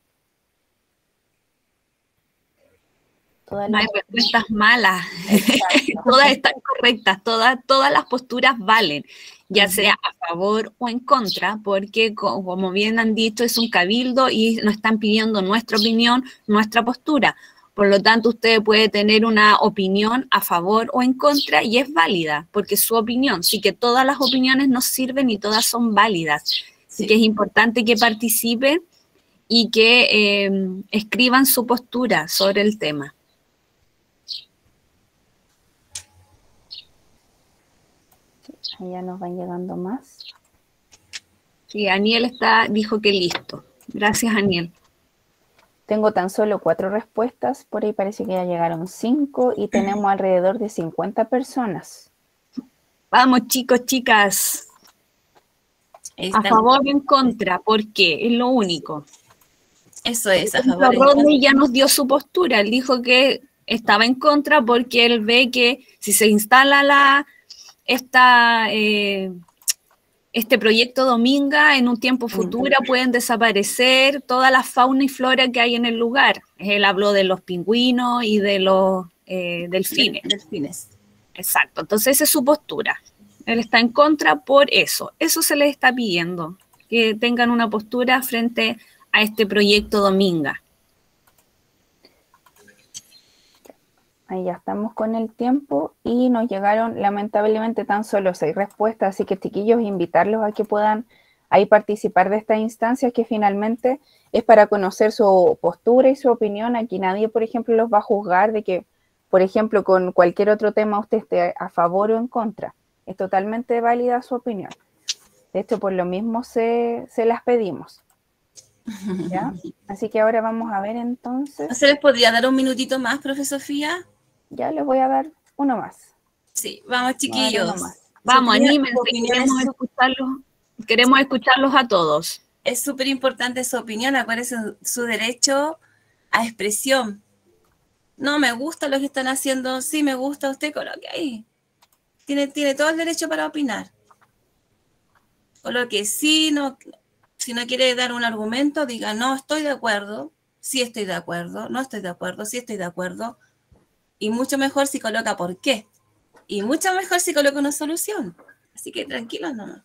Todas no hay respuestas malas, todas están correctas, todas, todas las posturas valen, ya uh-huh. sea a favor o en contra, porque como bien han dicho es un cabildo y nos están pidiendo nuestra opinión, nuestra postura. Por lo tanto, usted puede tener una opinión a favor o en contra y es válida, porque es su opinión. Así que todas las opiniones nos sirven y todas son válidas. Así sí. que es importante que participen y que eh, escriban su postura sobre el tema. Ya nos van llegando más. Sí, Aniel está, dijo que listo. Gracias, Aniel. Tengo tan solo cuatro respuestas, por ahí parece que ya llegaron cinco y tenemos alrededor de cincuenta personas. Vamos, chicos, chicas. A favor o en contra, ¿por qué? Es lo único. Eso es, a favor. Rodney ya nos dio su postura, él dijo que estaba en contra porque él ve que si se instala la... Esta, eh, este proyecto Dominga en un tiempo futuro pueden desaparecer toda la fauna y flora que hay en el lugar. Él habló de los pingüinos y de los eh, delfines. delfines. Exacto, entonces esa es su postura. Él está en contra por eso. Eso se les está pidiendo, que tengan una postura frente a este proyecto Dominga. Ahí ya estamos con el tiempo y nos llegaron lamentablemente tan solo seis respuestas, así que chiquillos, invitarlos a que puedan ahí participar de estas instancias que finalmente es para conocer su postura y su opinión. Aquí nadie, por ejemplo, los va a juzgar de que, por ejemplo, con cualquier otro tema usted esté a favor o en contra. Es totalmente válida su opinión. De hecho, por lo mismo se, se las pedimos. ¿Ya? Así que ahora vamos a ver entonces. ¿Se les podría dar un minutito más, profe Sofía? Ya les voy a dar uno más. Sí, vamos chiquillos. Vamos, anímense, queremos escucharlos, queremos escucharlos a todos. Es súper importante su opinión, acuérdense su derecho a expresión. No me gusta lo que están haciendo, sí me gusta, usted coloque ahí. Tiene, tiene todo el derecho para opinar. Coloque sí, no, si no quiere dar un argumento, diga no estoy de acuerdo, sí estoy de acuerdo, no estoy de acuerdo, sí estoy de acuerdo. Y mucho mejor si coloca por qué. Y mucho mejor si coloca una solución. Así que tranquilos nomás.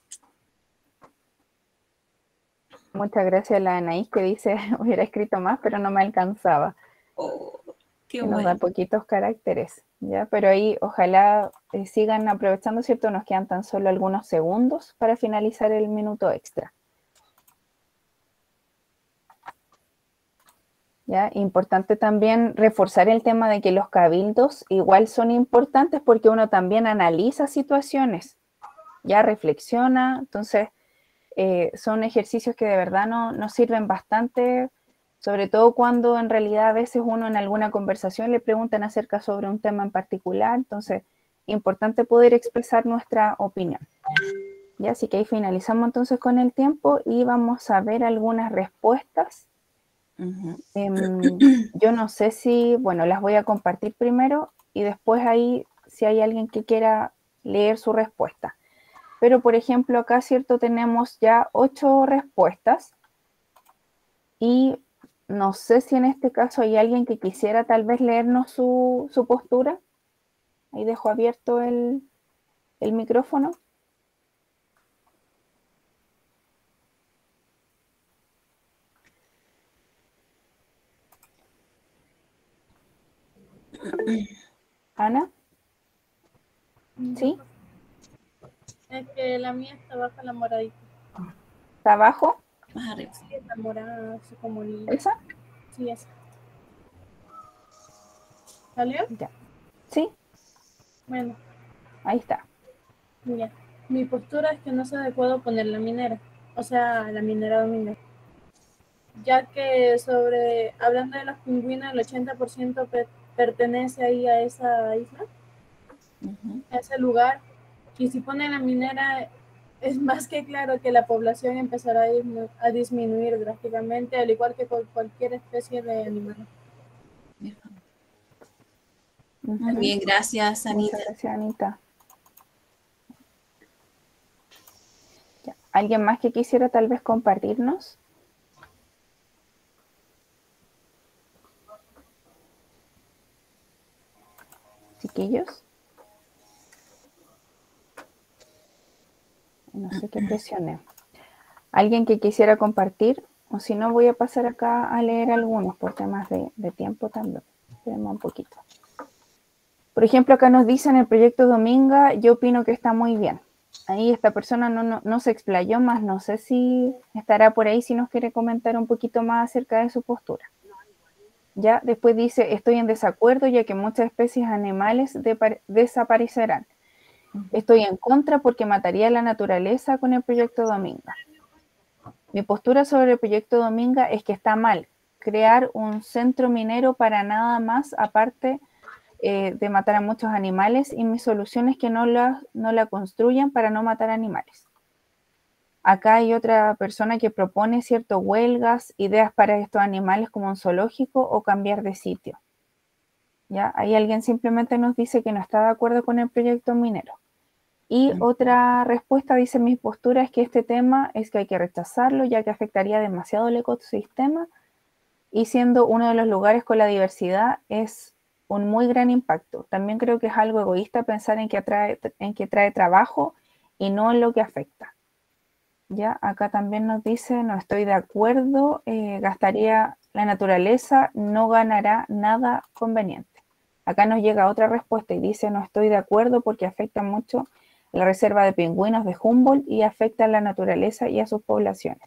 Muchas gracias a la Anaís que dice, hubiera escrito más, pero no me alcanzaba. Oh, qué Nos bueno. da poquitos caracteres, ¿ya? Pero ahí ojalá eh, sigan aprovechando, ¿cierto? Nos quedan tan solo algunos segundos para finalizar el minuto extra. ¿Ya? Importante también reforzar el tema de que los cabildos igual son importantes porque uno también analiza situaciones, ya reflexiona, entonces eh, son ejercicios que de verdad no, nos sirven bastante, sobre todo cuando en realidad a veces uno en alguna conversación le preguntan acerca sobre un tema en particular, entonces importante poder expresar nuestra opinión. ¿Ya? Así que ahí finalizamos entonces con el tiempo y vamos a ver algunas respuestas. Uh-huh. Um, yo no sé si, bueno, las voy a compartir primero y después ahí si hay alguien que quiera leer su respuesta. Pero por ejemplo acá, ¿cierto? Tenemos ya ocho respuestas y no sé si en este caso hay alguien que quisiera tal vez leernos su, su postura. Ahí dejo abierto el, el micrófono. Ana. ¿Sí? Es que la mía está baja la moradita. ¿Está abajo? Más arriba. Sí, la morada, así como lila. ¿Esa? Sí, esa. ¿Salió? Ya. ¿Sí? Bueno, Ahí está. ya. Mi postura es que no es adecuado poner la minera, o sea, la minera dominga, ya que sobre, hablando de los pingüinos, el ochenta por ciento pe- pertenece ahí a esa isla, Ujú. a ese lugar, y si ponen la minera, es más que claro que la población empezará a, dismi- a disminuir drásticamente, al igual que con cualquier especie de animal. Muy Ujú. bien, gracias, Anita. Muchas gracias, Anita. Ya. ¿Alguien más que quisiera tal vez compartirnos? Chiquillos. No sé qué presioné. ¿Alguien que quisiera compartir? O si no, voy a pasar acá a leer algunos por temas de, de tiempo también. Esperemos un poquito. Por ejemplo, acá nos dicen el proyecto Dominga, yo opino que está muy bien. Ahí esta persona no, no, no se explayó más, no sé si estará por ahí, si nos quiere comentar un poquito más acerca de su postura. Ya, después dice, estoy en desacuerdo ya que muchas especies animales de, desaparecerán. Estoy en contra porque mataría a la naturaleza con el proyecto Dominga. Mi postura sobre el proyecto Dominga es que está mal crear un centro minero para nada más, aparte eh, de matar a muchos animales, y mi solución es que no la, no la construyan para no matar animales. Acá hay otra persona que propone ciertas huelgas, ideas para estos animales como un zoológico o cambiar de sitio. ¿Ya? Ahí alguien simplemente nos dice que no está de acuerdo con el proyecto minero. Y otra respuesta dice, mi postura es que este tema es que hay que rechazarlo ya que afectaría demasiado el ecosistema y siendo uno de los lugares con la diversidad es un muy gran impacto. También creo que es algo egoísta pensar en que, atrae, en que trae trabajo y no en lo que afecta. Ya, acá también nos dice, no estoy de acuerdo, eh, gastaría la naturaleza, no ganará nada conveniente. Acá nos llega otra respuesta y dice, no estoy de acuerdo porque afecta mucho la reserva de pingüinos de Humboldt y afecta a la naturaleza y a sus poblaciones.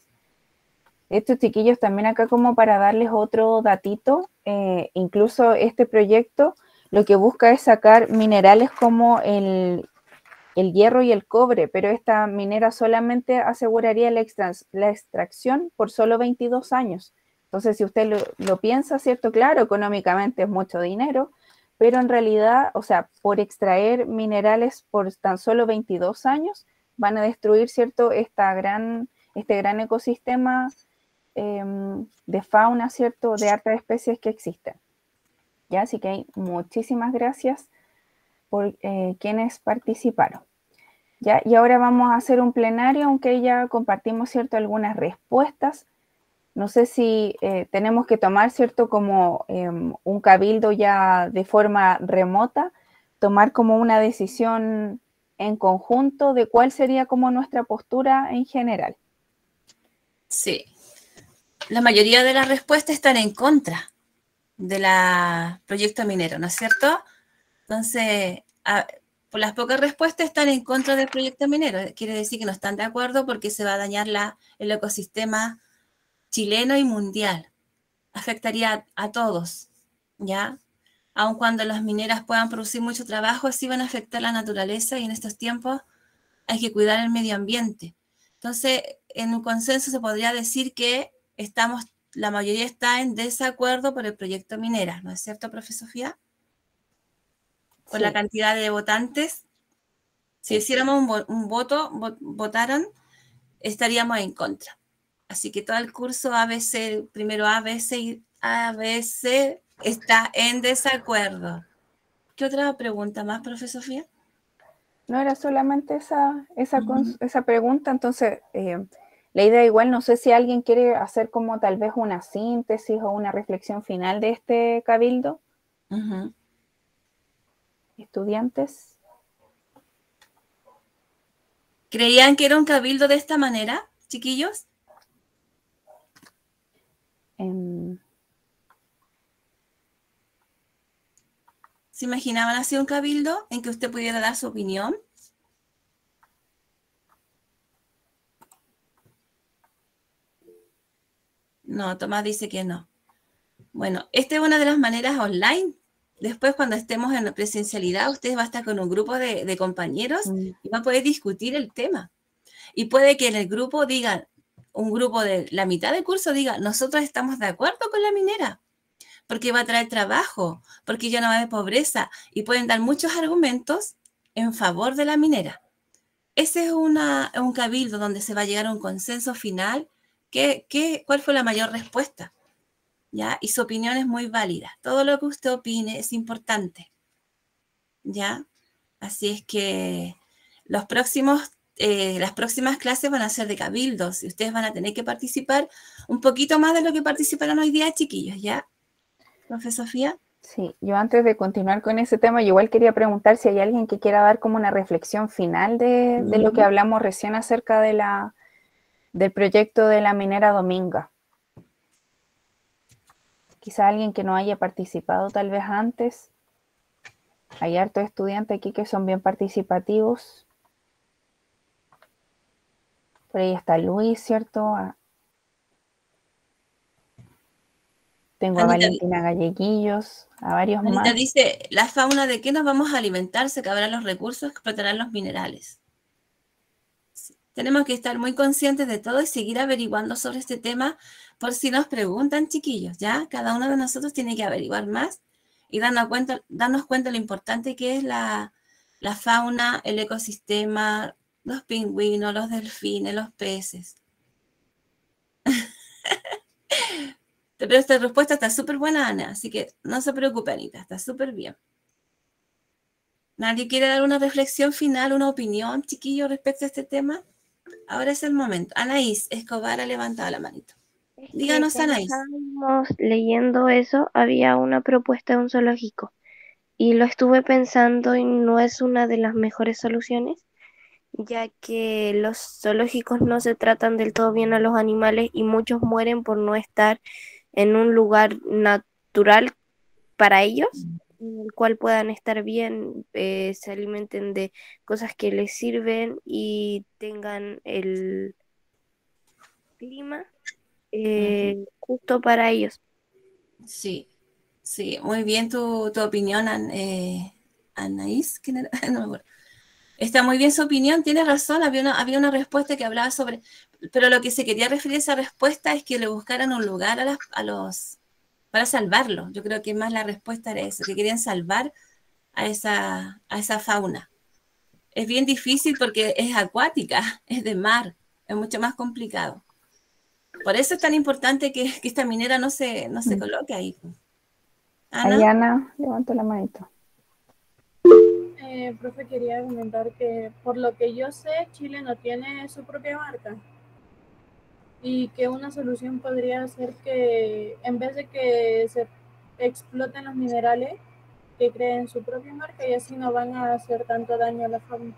Estos chiquillos también acá como para darles otro datito, eh, incluso este proyecto lo que busca es sacar minerales como el, el hierro y el cobre, pero esta minera solamente aseguraría la, extra, la extracción por solo veintidós años. Entonces, si usted lo, lo piensa, ¿cierto? Claro, económicamente es mucho dinero, pero en realidad, o sea, por extraer minerales por tan solo veintidós años, van a destruir, ¿cierto? Esta gran, este gran ecosistema eh, de fauna, ¿cierto? De hartas especies que existen. ¿Ya? Así que hay muchísimas gracias por eh, quienes participaron. ¿Ya? Y ahora vamos a hacer un plenario, aunque ya compartimos, ¿cierto? Algunas respuestas. No sé si eh, tenemos que tomar, ¿cierto? Como eh, un cabildo ya de forma remota, tomar como una decisión en conjunto de cuál sería como nuestra postura en general. Sí. La mayoría de las respuestas están en contra del proyecto minero, ¿no es cierto? Entonces, a, por las pocas respuestas están en contra del proyecto minero. Quiere decir que no están de acuerdo porque se va a dañar la, el ecosistema chileno y mundial. Afectaría a, a todos, ¿ya? Aun cuando las mineras puedan producir mucho trabajo, sí van a afectar la naturaleza y en estos tiempos hay que cuidar el medio ambiente. Entonces, en un consenso se podría decir que estamos, la mayoría está en desacuerdo por el proyecto minera, ¿no es cierto, profe Sofía? Por sí. La cantidad de votantes. Si sí. hiciéramos un, un voto, vot, votaran, estaríamos en contra. Así que todo el curso A B C, primero A B C y A B C está en desacuerdo. ¿Qué otra pregunta más, profe Sofía? No era solamente esa, esa, uh-huh. esa pregunta, entonces eh, la idea igual, no sé si alguien quiere hacer como tal vez una síntesis o una reflexión final de este cabildo. Uh-huh. Estudiantes. ¿Creían que era un cabildo de esta manera, chiquillos? Um, ¿Se imaginaban así un cabildo en que usted pudiera dar su opinión? No, Tomás dice que no. Bueno, esta es una de las maneras online. Después, cuando estemos en la presencialidad, usted va a estar con un grupo de, de compañeros Mm. y va a poder discutir el tema. Y puede que en el grupo digan, un grupo de la mitad del curso diga, nosotros estamos de acuerdo con la minera, porque va a traer trabajo, porque ya no va a haber pobreza, y pueden dar muchos argumentos en favor de la minera. Ese es una, un cabildo donde se va a llegar a un consenso final. ¿Qué, qué, ¿Cuál fue la mayor respuesta? ¿Ya? Y su opinión es muy válida. Todo lo que usted opine es importante. ¿Ya? Así es que los próximos, eh, las próximas clases van a ser de cabildos y ustedes van a tener que participar un poquito más de lo que participaron hoy día, chiquillos. ¿Ya? ¿Profe Sofía? Sí, yo antes de continuar con ese tema, yo igual quería preguntar si hay alguien que quiera dar como una reflexión final de, de lo que hablamos recién acerca de la, del proyecto de la minera Dominga. Quizá alguien que no haya participado tal vez antes. Hay hartos estudiantes aquí que son bien participativos. Por ahí está Luis, ¿cierto? A- Tengo a Anita, Valentina Galleguillos, a varios Anita más. dice, la fauna de qué nos vamos a alimentar, se acabarán los recursos, explotarán los minerales. Sí. Tenemos que estar muy conscientes de todo y seguir averiguando sobre este tema por si nos preguntan, chiquillos, ¿ya? Cada uno de nosotros tiene que averiguar más y darnos cuenta, darnos cuenta de lo importante que es la, la fauna, el ecosistema, los pingüinos, los delfines, los peces. Pero esta respuesta está súper buena, Ana, así que no se preocupe, Anita, está súper bien. ¿Nadie quiere dar una reflexión final, una opinión, chiquillo, respecto a este tema? Ahora es el momento. Anaís Escobar ha levantado la manito. Es que Díganos, cuando Anaís. estábamos leyendo eso, había una propuesta de un zoológico y lo estuve pensando y no es una de las mejores soluciones, ya que los zoológicos no se tratan del todo bien a los animales y muchos mueren por no estar en un lugar natural para ellos, en el cual puedan estar bien, eh, se alimenten de cosas que les sirven y tengan el clima eh, justo para ellos. Sí, sí, muy bien tu, tu opinión, An- eh, Anaís. ¿Quién era? No me acuerdo. Está muy bien su opinión, tiene razón, había una, había una respuesta que hablaba sobre, pero lo que se quería referir a esa respuesta es que le buscaran un lugar a, las, a los, para salvarlo. Yo creo que más la respuesta era eso, que querían salvar a esa, a esa fauna. Es bien difícil porque es acuática, es de mar, es mucho más complicado. Por eso es tan importante que, que esta minera no se, no se coloque ahí. Ahí Ana. Ana, levanto la manito. Eh, profe, quería comentar que por lo que yo sé, Chile no tiene su propia marca y que una solución podría ser que en vez de que se exploten los minerales, que creen su propia marca y así no van a hacer tanto daño a la fauna.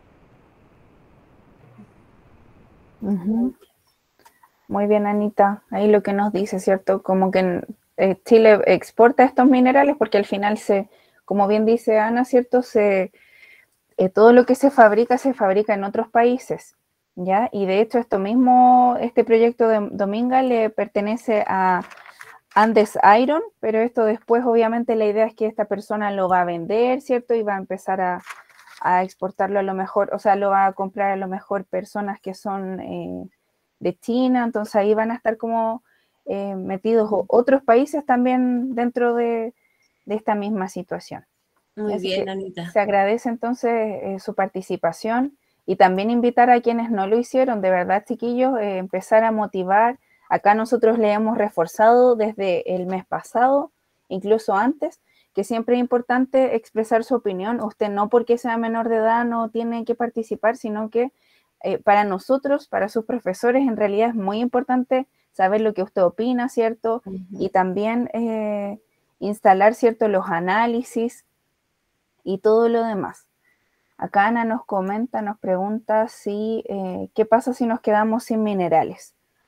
Ujú. Muy bien, Anita. Ahí lo que nos dice, ¿cierto? Como que eh, Chile exporta estos minerales porque al final se, como bien dice Ana, ¿cierto? Se, eh, todo lo que se fabrica se fabrica en otros países, ¿ya? Y de hecho esto mismo, este proyecto de Dominga le pertenece a Andes Iron, pero esto después obviamente la idea es que esta persona lo va a vender, ¿cierto? Y va a empezar a, a exportarlo a lo mejor, o sea, lo va a comprar a lo mejor personas que son eh, de China, entonces ahí van a estar como eh, metidos otros países también dentro de, de esta misma situación. Muy Así bien, que Anita. se agradece entonces eh, su participación y también invitar a quienes no lo hicieron, de verdad, chiquillos, eh, empezar a motivar. Acá nosotros le hemos reforzado desde el mes pasado, incluso antes, que siempre es importante expresar su opinión. Usted no porque sea menor de edad no tiene que participar, sino que eh, para nosotros, para sus profesores, en realidad es muy importante saber lo que usted opina, ¿cierto? Uh-huh. Y también eh, instalar, ¿cierto?, los análisis y todo lo demás. Acá Ana nos comenta, nos pregunta si, eh, ¿qué pasa si nos quedamos sin minerales?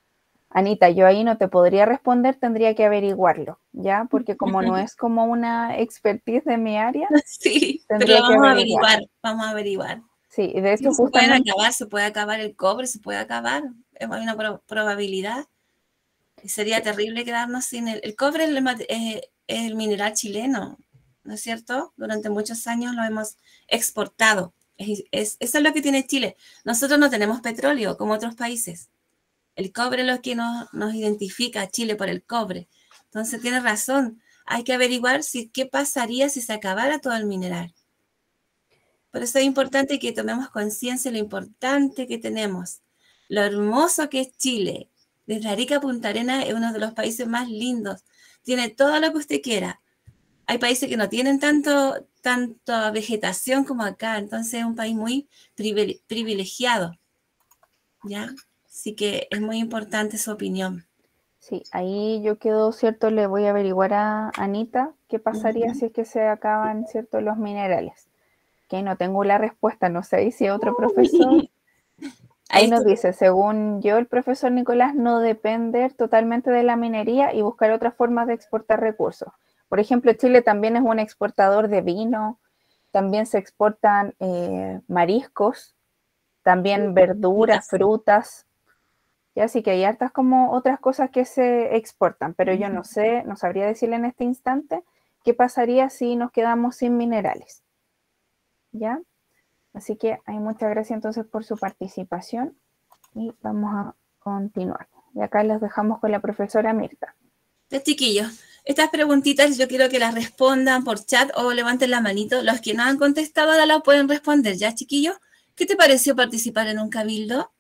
Anita, yo ahí no te podría responder, tendría que averiguarlo, ¿ya? Porque como no es como una expertise de mi área, Sí, pero tendría lo que vamos a averiguar. averiguar, vamos a averiguar. Sí, y de Sí, hecho se pueden justamente, acabar, se puede acabar el cobre, se puede acabar, hay una pro- probabilidad. Y sería terrible quedarnos sin el, el cobre, es el, mate- es- es el mineral chileno, ¿no es cierto? Durante muchos años lo hemos exportado. Es, es- eso es lo que tiene Chile. Nosotros no tenemos petróleo como otros países. El cobre es lo que nos, nos identifica a Chile por el cobre. Entonces tiene razón. Hay que averiguar si, qué pasaría si se acabara todo el mineral. Por eso es importante que tomemos conciencia de lo importante que tenemos, lo hermoso que es Chile. Desde Arica a Punta Arenas es uno de los países más lindos. Tiene todo lo que usted quiera. Hay países que no tienen tanto, tanta vegetación como acá, entonces es un país muy privile- privilegiado, ¿ya? Así que es muy importante su opinión. sí, ahí yo quedo, ¿cierto? Le voy a averiguar a Anita qué pasaría si es que se acaban, ¿cierto? Los minerales. Que no tengo la respuesta, no sé si otro profesor. Ahí Ahí nos tú- dice, según yo, el profesor Nicolás, no depender totalmente de la minería y buscar otras formas de exportar recursos. Por ejemplo, Chile también es un exportador de vino, también se exportan eh, mariscos, también verduras, frutas, y así que hay hartas como otras cosas que se exportan, pero yo no sé, no sabría decirle en este instante qué pasaría si nos quedamos sin minerales, ¿ya? Así que hay muchas gracias entonces por su participación y vamos a continuar. Y acá los dejamos con la profesora Mirta. Los chiquillos, estas preguntitas yo quiero que las respondan por chat o levanten la manito. Los que no han contestado ahora las pueden responder, ¿ya, chiquillos? ¿Qué te pareció participar en un cabildo?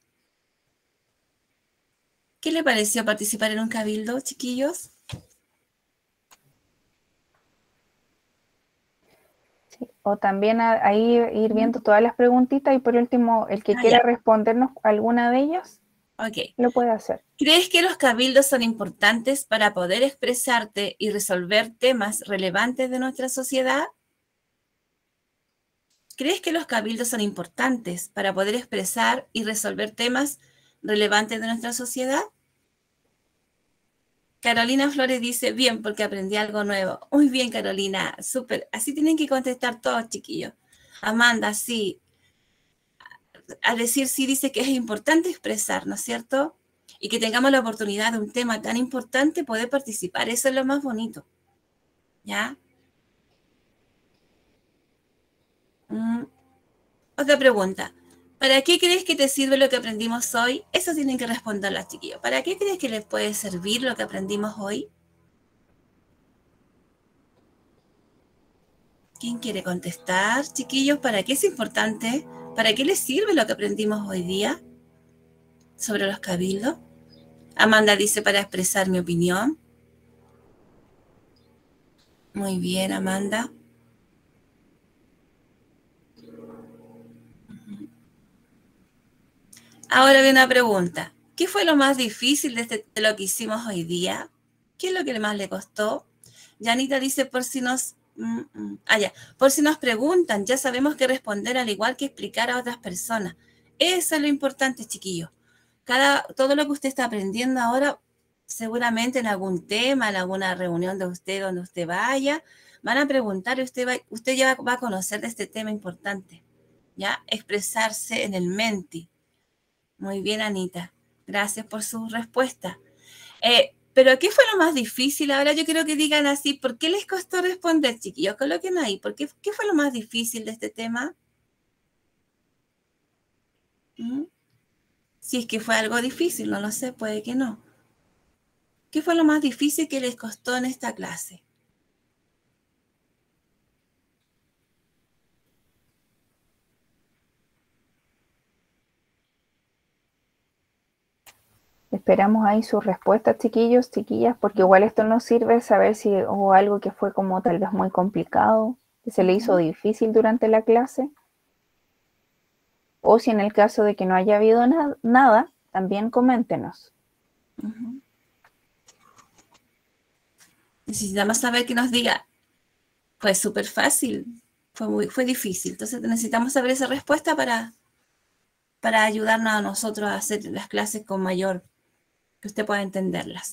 ¿Qué le pareció participar en un cabildo, chiquillos? Sí, o también a- ahí ir viendo todas las preguntitas y por último, el que Ah, quiera ya. respondernos alguna de ellas, Ok. lo puede hacer. ¿Crees que los cabildos son importantes para poder expresarte y resolver temas relevantes de nuestra sociedad? ¿Crees que los cabildos son importantes para poder expresar y resolver temas relevantes de nuestra sociedad? Carolina Flores dice, bien, porque aprendí algo nuevo. Muy bien, Carolina, súper. Así tienen que contestar todos, chiquillos. Amanda, sí. A decir sí dice que es importante expresar, ¿no es cierto? Y que tengamos la oportunidad de un tema tan importante poder participar. Eso es lo más bonito. ¿Ya? Mm. Otra pregunta. ¿Para qué crees que te sirve lo que aprendimos hoy? Eso tienen que responder las chiquillos. ¿Para qué crees que les puede servir lo que aprendimos hoy? ¿Quién quiere contestar, chiquillos? ¿Para qué es importante? ¿Para qué les sirve lo que aprendimos hoy día sobre los cabildos? Amanda dice para expresar mi opinión. Muy bien, Amanda. Ahora viene una pregunta. ¿Qué fue lo más difícil de, este, de lo que hicimos hoy día? ¿Qué es lo que más le costó? Yanita dice por si nos... Mm, mm, ah, ya. Por si nos preguntan, ya sabemos qué responder al igual que explicar a otras personas. Eso es lo importante, chiquillos. Cada, todo lo que usted está aprendiendo ahora, seguramente en algún tema, en alguna reunión de usted, donde usted vaya, van a preguntar y usted, va, usted ya va a conocer de este tema importante. ¿Ya? Expresarse en el menti. Muy bien, Anita. Gracias por su respuesta. Eh, pero ¿qué fue lo más difícil? Ahora yo quiero que digan así, ¿por qué les costó responder, chiquillos? Coloquen ahí, ¿por qué, qué fue lo más difícil de este tema? ¿Mm? Si es que fue algo difícil, no lo sé, puede que no. ¿Qué fue lo más difícil que les costó en esta clase? Esperamos ahí sus respuestas, chiquillos, chiquillas, porque igual esto nos sirve saber si hubo algo que fue como tal vez muy complicado, que se le hizo difícil durante la clase, o si en el caso de que no haya habido na- nada, también coméntenos. Uh-huh. Necesitamos saber que nos diga, fue súper fácil, fue, muy, fue difícil. Entonces necesitamos saber esa respuesta para, para ayudarnos a nosotros a hacer las clases con mayor que usted pueda entenderlas.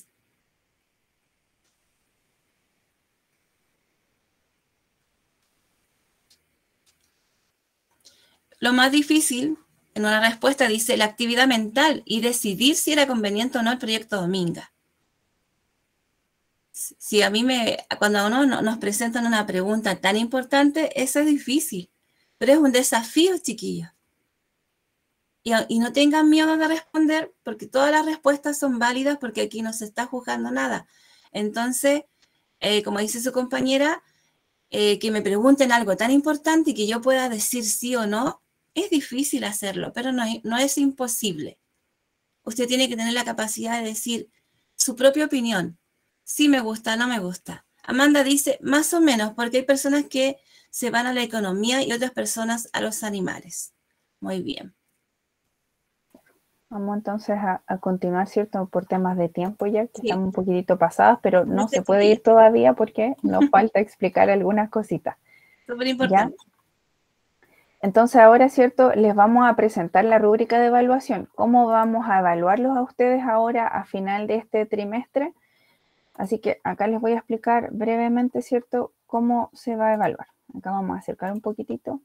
Lo más difícil, en una respuesta dice la actividad mental y decidir si era conveniente o no el proyecto Dominga. Si a mí me, cuando a uno nos presentan una pregunta tan importante, eso es difícil, pero es un desafío, chiquillos. Y, y no tengan miedo de responder, porque todas las respuestas son válidas, porque aquí no se está juzgando nada. Entonces, eh, como dice su compañera, eh, que me pregunten algo tan importante y que yo pueda decir sí o no, es difícil hacerlo, pero no, no es imposible. Usted tiene que tener la capacidad de decir su propia opinión. Sí me gusta, no me gusta. Amanda dice, más o menos, porque hay personas que se van a la economía y otras personas a los animales. Muy bien. Vamos entonces a, a continuar, ¿cierto? Por temas de tiempo ya, que sí. Estamos un poquitito pasadas, pero no, no se puede ir todavía porque nos falta explicar algunas cositas. Súper importante. ¿Ya? Entonces ahora, ¿cierto? Les vamos a presentar la rúbrica de evaluación. ¿Cómo vamos a evaluarlos a ustedes ahora a final de este trimestre? Así que acá les voy a explicar brevemente, ¿cierto?, cómo se va a evaluar. Acá vamos a acercar un poquitito.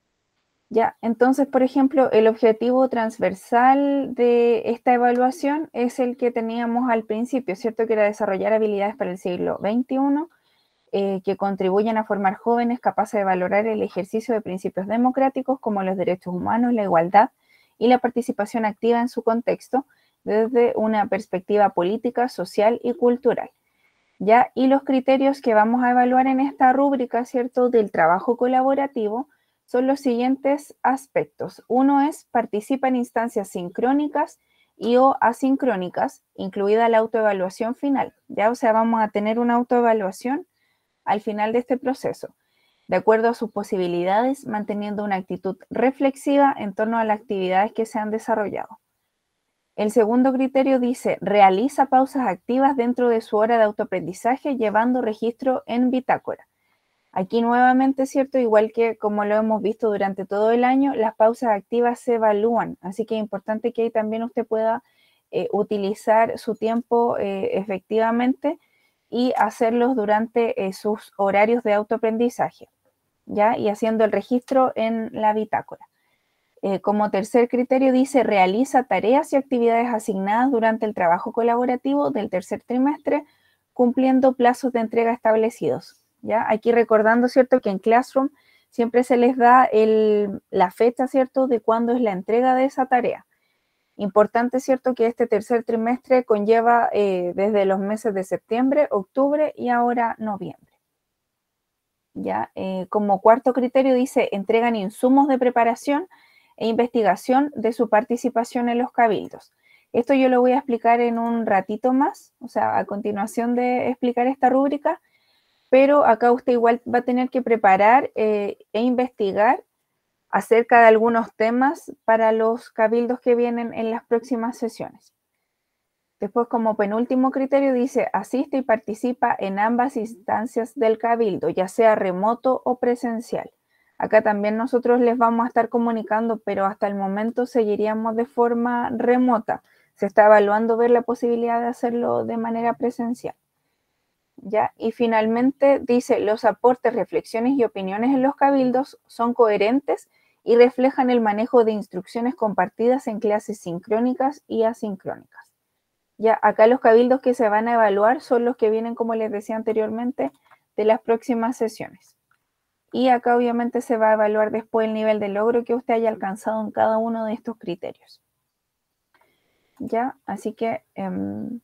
Ya, entonces, por ejemplo, el objetivo transversal de esta evaluación es el que teníamos al principio, ¿cierto?, que era desarrollar habilidades para el siglo veintiuno, eh, que contribuyan a formar jóvenes capaces de valorar el ejercicio de principios democráticos como los derechos humanos, la igualdad y la participación activa en su contexto, desde una perspectiva política, social y cultural. ¿Ya? Y los criterios que vamos a evaluar en esta rúbrica, ¿cierto?, del trabajo colaborativo son los siguientes aspectos. Uno es participa en instancias sincrónicas y o asincrónicas, incluida la autoevaluación final. ¿Ya? O sea, vamos a tener una autoevaluación al final de este proceso, de acuerdo a sus posibilidades, manteniendo una actitud reflexiva en torno a las actividades que se han desarrollado. El segundo criterio dice, realiza pausas activas dentro de su hora de autoaprendizaje, llevando registro en bitácora. Aquí nuevamente, ¿cierto? Igual que como lo hemos visto durante todo el año, las pausas activas se evalúan, así que es importante que ahí también usted pueda eh, utilizar su tiempo eh, efectivamente y hacerlos durante eh, sus horarios de autoaprendizaje, ¿ya? Y haciendo el registro en la bitácora. Eh, como tercer criterio dice, realiza tareas y actividades asignadas durante el trabajo colaborativo del tercer trimestre, cumpliendo plazos de entrega establecidos. ¿Ya? Aquí recordando, ¿cierto?, que en Classroom siempre se les da el, la fecha, ¿cierto?, de cuándo es la entrega de esa tarea. Importante, ¿cierto?, que este tercer trimestre conlleva eh, desde los meses de septiembre, octubre y ahora noviembre. ¿Ya? Eh, como cuarto criterio dice, entregan insumos de preparación e investigación de su participación en los cabildos. Esto yo lo voy a explicar en un ratito más, o sea, a continuación de explicar esta rúbrica, pero acá usted igual va a tener que preparar eh, e investigar acerca de algunos temas para los cabildos que vienen en las próximas sesiones. Después, como penúltimo criterio, dice, asiste y participa en ambas instancias del cabildo, ya sea remoto o presencial. Acá también nosotros les vamos a estar comunicando, pero hasta el momento seguiríamos de forma remota. Se está evaluando ver la posibilidad de hacerlo de manera presencial. ¿Ya? Y finalmente dice, los aportes, reflexiones y opiniones en los cabildos son coherentes y reflejan el manejo de instrucciones compartidas en clases sincrónicas y asincrónicas. Ya, acá los cabildos que se van a evaluar son los que vienen, como les decía anteriormente, de las próximas sesiones. Y acá obviamente se va a evaluar después el nivel de logro que usted haya alcanzado en cada uno de estos criterios. Ya, así que um,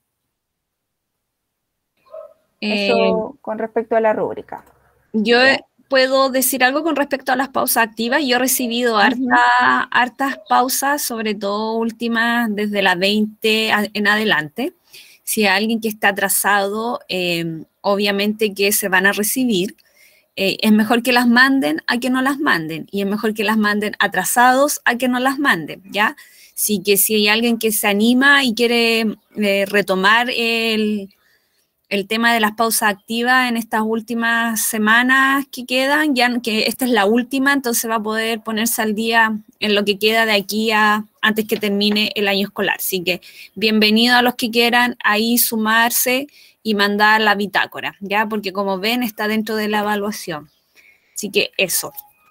eso eh, con respecto a la rúbrica. Yo ¿Ya? puedo decir algo con respecto a las pausas activas. Yo he recibido uh-huh. harta, hartas pausas, sobre todo últimas desde las veinte en adelante. Si hay alguien que está atrasado, eh, obviamente que se van a recibir. Eh, es mejor que las manden a que no las manden, y es mejor que las manden atrasados a que no las manden, ¿ya? Así que si hay alguien que se anima y quiere eh, retomar el, el tema de las pausas activas en estas últimas semanas que quedan, ya que esta es la última, entonces va a poder ponerse al día en lo que queda de aquí a antes que termine el año escolar. Así que bienvenido a los que quieran ahí sumarse y mandar la bitácora, ¿ya? Porque como ven está dentro de la evaluación. Así que eso.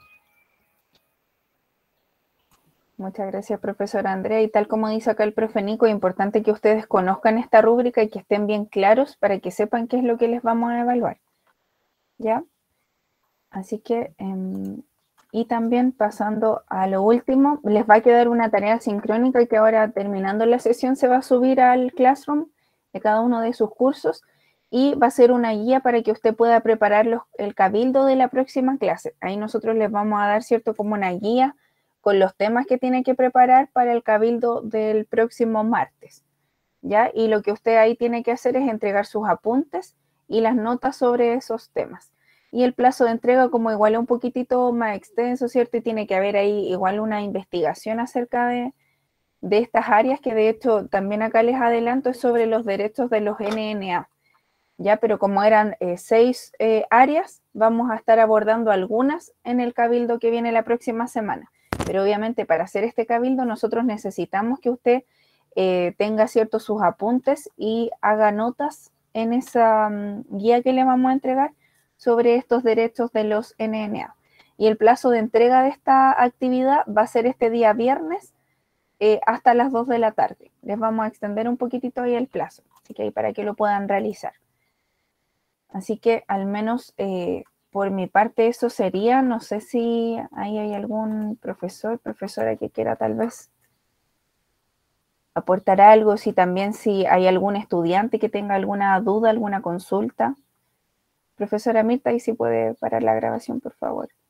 Muchas gracias, profesora Andrea. Y tal como dice acá el profe Nico, es importante que ustedes conozcan esta rúbrica y que estén bien claros para que sepan qué es lo que les vamos a evaluar. ¿Ya? Así que, eh, y también pasando a lo último, les va a quedar una tarea sincrónica y que ahora terminando la sesión se va a subir al Classroom de cada uno de sus cursos y va a ser una guía para que usted pueda preparar los, el cabildo de la próxima clase. Ahí nosotros les vamos a dar, ¿cierto?, como una guía con los temas que tiene que preparar para el cabildo del próximo martes, ¿ya? Y lo que usted ahí tiene que hacer es entregar sus apuntes y las notas sobre esos temas. Y el plazo de entrega, como igual es un poquitito más extenso, ¿cierto? Y tiene que haber ahí igual una investigación acerca de, de estas áreas, que de hecho también acá les adelanto es sobre los derechos de los N N A, ¿ya? Pero como eran eh, seis eh, áreas, vamos a estar abordando algunas en el cabildo que viene la próxima semana. Pero obviamente para hacer este cabildo nosotros necesitamos que usted eh, tenga ciertos sus apuntes y haga notas en esa um, guía que le vamos a entregar sobre estos derechos de los N N A. Y el plazo de entrega de esta actividad va a ser este día viernes eh, hasta las dos de la tarde. Les vamos a extender un poquitito ahí el plazo, así que ahí para que lo puedan realizar. Así que al menos... Eh, Por mi parte eso sería, no sé si ahí hay algún profesor, profesora que quiera tal vez aportar algo, si también si hay algún estudiante que tenga alguna duda, alguna consulta. Profesora Mirta, ahí sí puede parar la grabación, por favor.